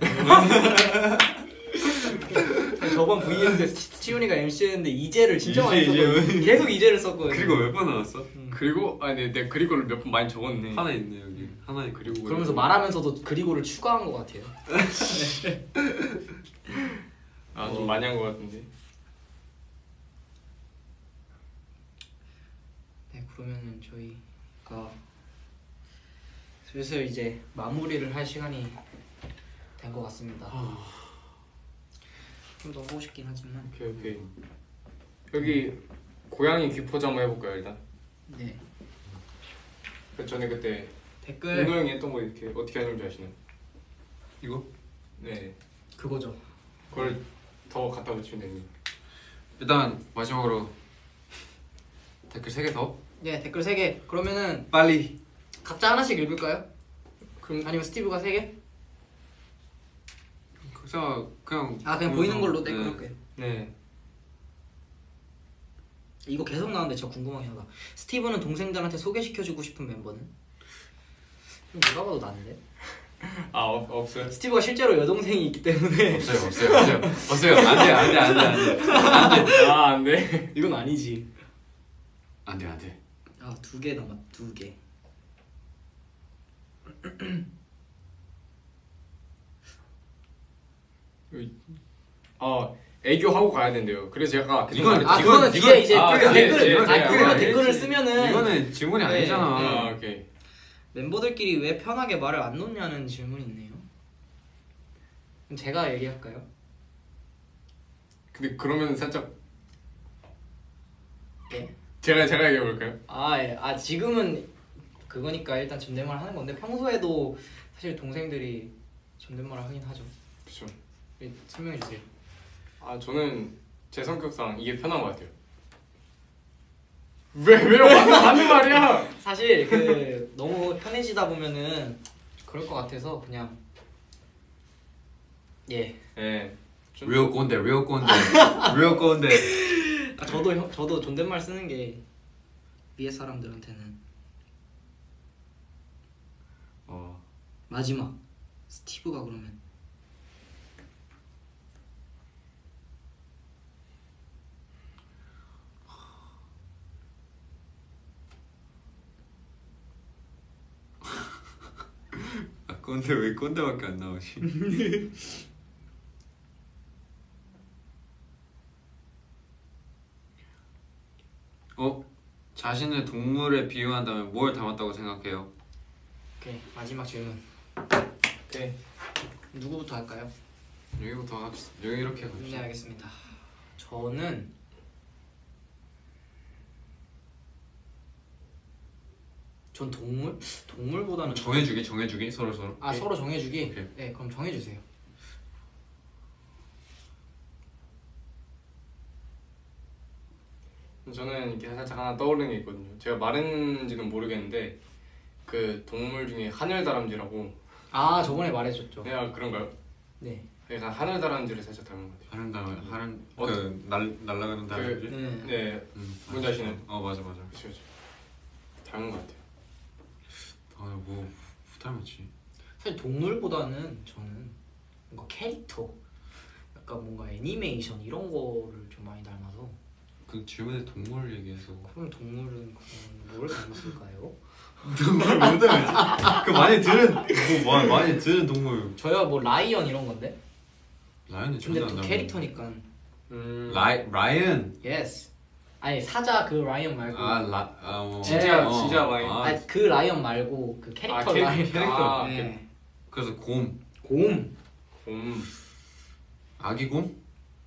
저번 브이에스 때 시- 시온이가 엠씨했는데 이제를 진짜 많이 이제, 썼거든요. 계속 이제를 썼거든요. 그리고 몇 번 나왔어? 음. 그리고 아니 내, 내 그리고를 몇 번 많이 적었네. 하나 있네 여기. 하나 그리고 그러면서 말하면서도 그리고를 추가한 것 같아요. 아, 좀 어. 많이 한 것 같은데. 네 그러면은 저희가 슬슬 이제 마무리를 할 시간이 된 것 같습니다. 좀 더 하고 싶긴 하지만 오케이 오케이. 여기 고양이 귀포즈 한번 해볼까요 일단? 네 그 전에 그때 댓글 윤호 형이 했던 거 이렇게 어떻게 하는지 아시나요? 이거? 네. 그거죠. 그걸 더 갖다 붙이면 됩니다. 일단 마지막으로 댓글 세 개 더. 네 댓글 세 개. 그러면은 빨리. 각자 하나씩 읽을까요? 그럼 아니면 스티브가 세 개? 그냥 그냥 아 그냥 보면서- 보이는 걸로 네, 네. 그럴게요. 네. 이거 계속 나오는데 저 궁금하긴 하다. 스티브는 동생들한테 소개시켜주고 싶은 멤버는? 이거 누가 봐도 나는데? 아 없, 없어요? 스티브가 실제로 여동생이 있기 때문에 없어요 없어요 없어요 없어요. 안돼 안돼 안돼 안돼 안돼 아 안돼. 이건 아니지. 안돼 안돼. 아 두 개 남았 두 개. 아 애교하고 가야 된대요. 그래서 제가 계속 이건- 말했- 아 이건- 그거는 뒤에 이건- 이제 아, 그 뒤에, 댓글 뒤에, 아 뒤에 그거 알겠지. 댓글을 쓰면은 이거는 질문이 네. 아니잖아. 아 오케이. 멤버들끼리 왜 편하게 말을 안 놓냐는 질문이 있네요. 그럼 제가 얘기할까요? 근데 그러면 살짝 네. 제가 제가 얘기해 볼까요? 아, 예. 아 지금은 그거니까 일단 존댓말 하는 건데 평소에도 사실 동생들이 존댓말을 하긴 하죠. 그렇죠. 예, 설명해 주세요. 아 저는 제 성격상 이게 편한 것 같아요. 왜 왜요? 맞는, 맞는 말이야. 사실 그 너무 편해지다 보면은 그럴 것 같아서 그냥 예. 네. 좀- real 꼰대 real 꼰대 real 꼰대. 아, 저도 형, 저도 존댓말 쓰는 게 위에 사람들한테는 어 마지막 스티브가 그러면 아, 꼰대 왜 꼰대밖에 안 나오지? 어? 자신을 동물에 비유한다면 뭘 닮았다고 생각해요? 오케이 마지막 질문. 오케이. 누구부터 할까요? 여기부터 합시다. 여기 이렇게 네 갑시다. 알겠습니다. 저는 전 동물? 동물보다는 정해주기 정해주기 서로 서로. 아 서로 정해주기? 오케이. 네 그럼 정해주세요. 저는 이렇게 살짝 하나 떠오르는 게 있거든요. 제가 말했는지는 모르겠는데 그 동물 중에 하늘다람쥐라고. 아 저번에 말해줬죠. 내가 그런가요? 네. 약간 하늘다람쥐를 살짝 닮은 것 같아요. 하는 다음에 하는 어, 그날 날아가는 다음에. 네. 네, 음, 뭔지 아시나요? 어 맞아 맞아. 그렇죠, 그렇죠. 닮은 것 같아요. 아뭐 닮았지. 사실 동물보다는 저는 뭔가 캐릭터, 약간 뭔가 애니메이션 이런 거를 좀 많이 닮아서. 그 질문에 동물 얘기해서. 그럼 동물은 그럼 뭘 닮았을까요? 동물 못 닮았지. 그 많이 들은 뭐 마- 많이 들은 동물. 저야 뭐 라이언 이런 건데. 라이언이 근데 전혀 안 또 닮아. 캐릭터니까. 음, 라이 라이언. 예스. 아니 사자 그 라이언 말고. 아라아 어. 진짜- 어. 진짜 라이언. 아, 아니 그 라이언 말고 그 캐릭터 아, 캐- 라이언. 캐릭터. 아, 네. 그래서 곰. 곰. 곰. 아기 곰?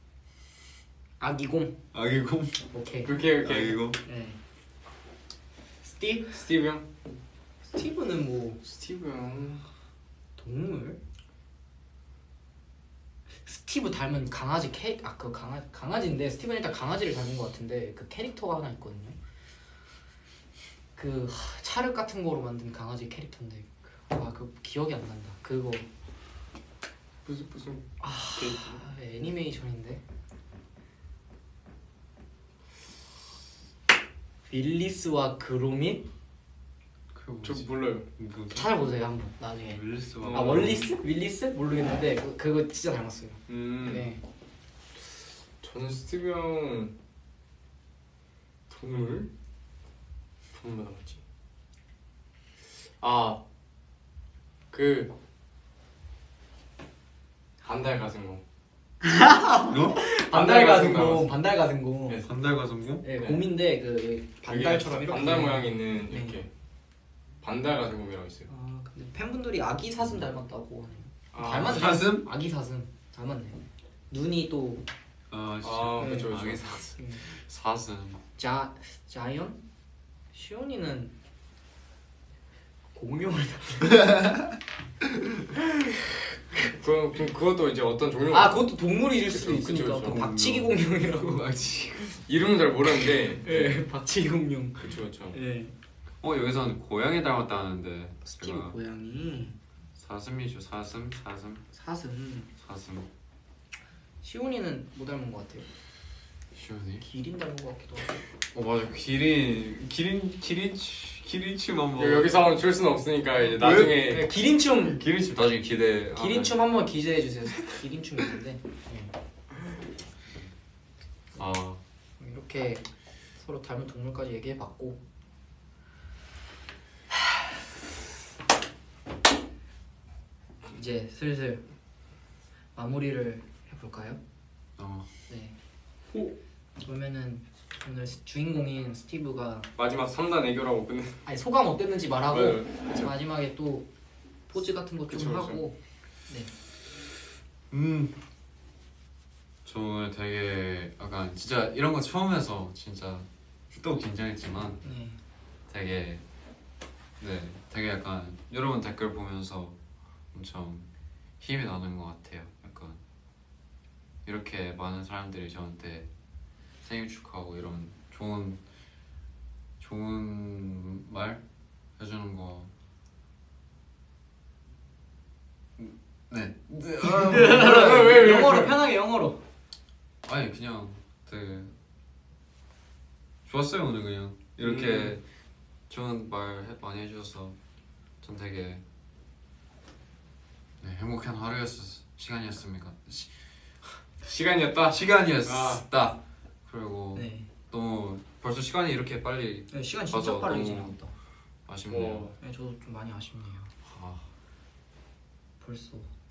아기 곰. 아기 곰? 오케이. 그렇게 아기 이렇게. 곰? 네. 스티브? 스티브 형. 스티브는 뭐 스티브 형. 동물? 스티브 닮은 강아지 캐, 아그 강아 강아지인데 스티브는 일단 강아지를 닮은 것 같은데 그 캐릭터가 하나 있거든요. 그 하, 찰흙 같은 거로 만든 강아지 캐릭터인데 아 그 기억이 안 난다. 그거 무슨 무슨 아, 캐릭터? 애니메이션인데 윌리스와 그로밋 그 저 뭐지? 몰라요. 뭐지? 찾아보세요 한번 나중에. 윌리스와 아 월리스? 윌리스? 모르겠는데 그, 그거 진짜 닮았어요. 음. 네. 저는 스티브 형 동물? 동물 닮았지. 아, 그 반달 가슴곰. 어? 반달 가슴 닮았어. 곰, 반달 가슴 곰. 네. 반달과 성공? 네, 네. 곰인데 그 반달처럼 그게 이렇게 반달 모양 있는 네. 이렇게 반달 가슴곰이라고 있어요. 아 근데 팬분들이 아기 사슴 닮았다고 하네요. 아, 닮았네. 사슴? 아기 사슴 닮았네. 눈이 또 아 진짜. 아, 네. 그쵸, 그쵸. 아기 사슴. 음, 사슴. 자 자이언? 시온이는 공룡을 그, 그 그것도 이제 어떤 종류? 아 그것도 동물일 수도 그쵸, 있으니까 그쵸, 그쵸. 그 박치기 공룡이라고. 아지. 이름은 잘 모르는데. 네, 박치기 공룡. 그렇죠, 그렇죠. 네. 어 여기서는 고양이 닮았다는데. 스티브 제가 고양이 사슴이죠. 사슴 사슴 사슴. 사슴. 시온이는 뭐 닮은 것 같아요? 시원해. 기린 닮은 것 같기도 하고. 어 맞아. 기린 기린 기린치 기린치만 뭐. 여기서 한번 줄 수는 없으니까 이제 왜? 나중에 네, 기린춤. 기린치 나중에 기대. 기린춤 한번 기대해 주세요. 기린춤이 있는데 네. 아 이렇게 서로 닮은 동물까지 얘기해봤고 이제 슬슬 마무리를 해볼까요? 어. 네. 그러면은 오늘 주인공인 스티브가 마지막 삼 단 애교라고 끝내. 아니 소감 어땠는지 말하고 맞아요. 그쵸. 마지막에 또 포즈 같은 거 좀 그쵸, 그쵸. 하고 네. 음. 저 오늘 되게 약간 진짜 이런 거 처음 해서 진짜 또 긴장했지만 네. 되게 네 되게 약간 여러분 댓글 보면서 엄청 힘이 나는 것 같아요. 약간 이렇게 많은 사람들이 저한테 생일 축하하고 이런 좋은 좋은 말 해주는 거. 네. 네. 아, 왜, 왜, 왜? 영어로 편하게 영어로. 아니 그냥 그 좋았어요 오늘 그냥 이렇게 음. 좋은 말 해- 많이 해주셔서 전 되게 네, 행복한 하루였어 시간이었습니까? 시, 시간이었다. 시간이었다. 그리고 네. 너무 벌써 시간이 이렇게 빨리 네, 시간 진짜 맞아, 빠르게 너무- 지나갔다. 아쉽네요. 뭐 네, 저도 좀 많이 아쉽네요. 아, 벌써.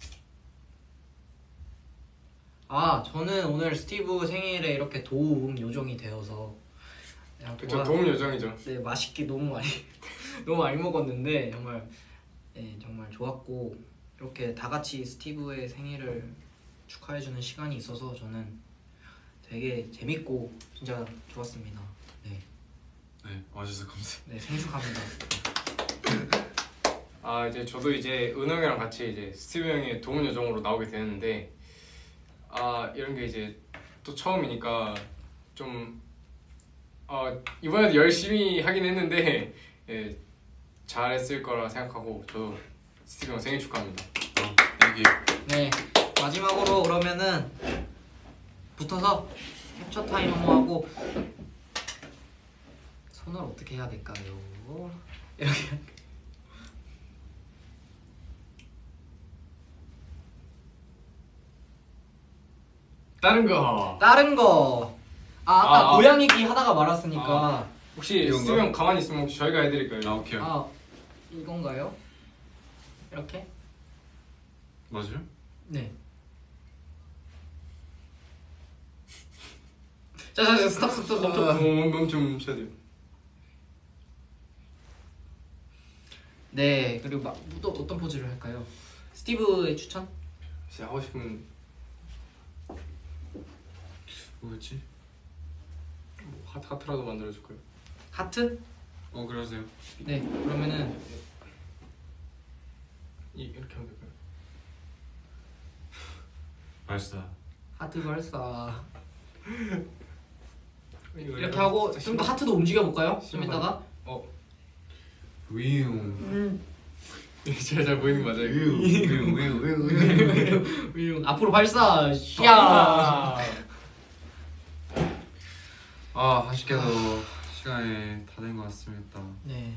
아, 저는 오늘 스티브 생일에 이렇게 도움 요정이 되어서 그냥 그쵸 도와- 도움 요정이죠. 네, 맛있게 너무 많이 너무 많이 먹었는데 정말 네, 정말 좋았고 이렇게 다 같이 스티브의 생일을 축하해주는 시간이 있어서 저는 되게 재밌고 진짜 좋았습니다. 네, 네 와주셔서 감사. 네 생축합니다. 아 이제 저도 이제 은호 형이랑 같이 이제 스티브 형의 도움 요정으로 나오게 되는데 아 이런 게 이제 또 처음이니까 좀 어, 이번에도 열심히 하긴 했는데 예, 잘했을 거라 생각하고 저도 스티브 형 생일 축하합니다. 어, 여기 네, 마지막으로 그러면은 붙어서 캡처 타임 한번 하고 손을 어떻게 해야 될까요? 이렇게. 다른 거 다른 거. 아, 아까 아, 아. 고양이기 하다가 말았으니까. 혹시 이런 스티브 거? 형 가만히 있으면 혹시 저희가 해드릴까요? 아 오케이 아, 이건가요? 이렇게? 맞아요? 네. 자, 자, 자, 스탑, 스탑, 멈춰. 멈좀 멈춰야 돼요. 네, 그리고 막, 또 어떤 포즈를 할까요? 스티브의 추천? 진짜 하고 싶은 뭐였지? 뭐 하트, 하트라도 만들어줄까요? 하트? 어 그러세요. 네, 그러면은 이, 이렇게 하면 될까요? 발사. 하트 발사. 이거 이렇게 약간 하고 진짜 좀 더 심한- 하트도 움직여 볼까요? 좀 심한- 이따가. 어 위용. 음. 제가 잘 보이는 거 맞아요? 위용 위용 위용. 위용. 앞으로 발사. 샤. 아, 아 아쉽게도 시간이 다 된 것 같습니다. 네.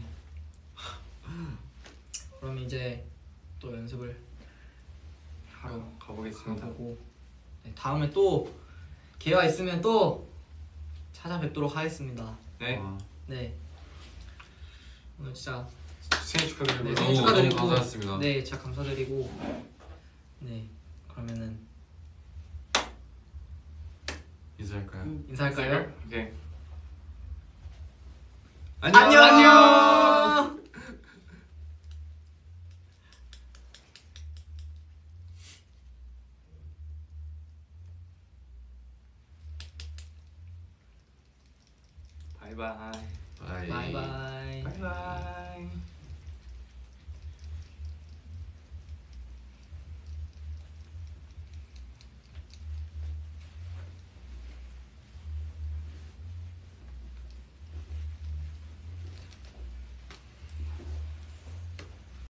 그럼 이제 또 연습을 하러 가보겠습니다. 가보고 네, 다음에 또 기회가 있으면 또 찾아뵙도록 하겠습니다. 네 아, 네. 오늘 진짜 생일 축하드리고 네, 너무, 생일 축하드리고 너무 감사했습니다. 네, 진짜 감사드리고 네, 그러면은 인사할까요? 인사할까요? 오케이. 안녕. 안녕. 바이바이. 바이. 바이바이. 바이바이.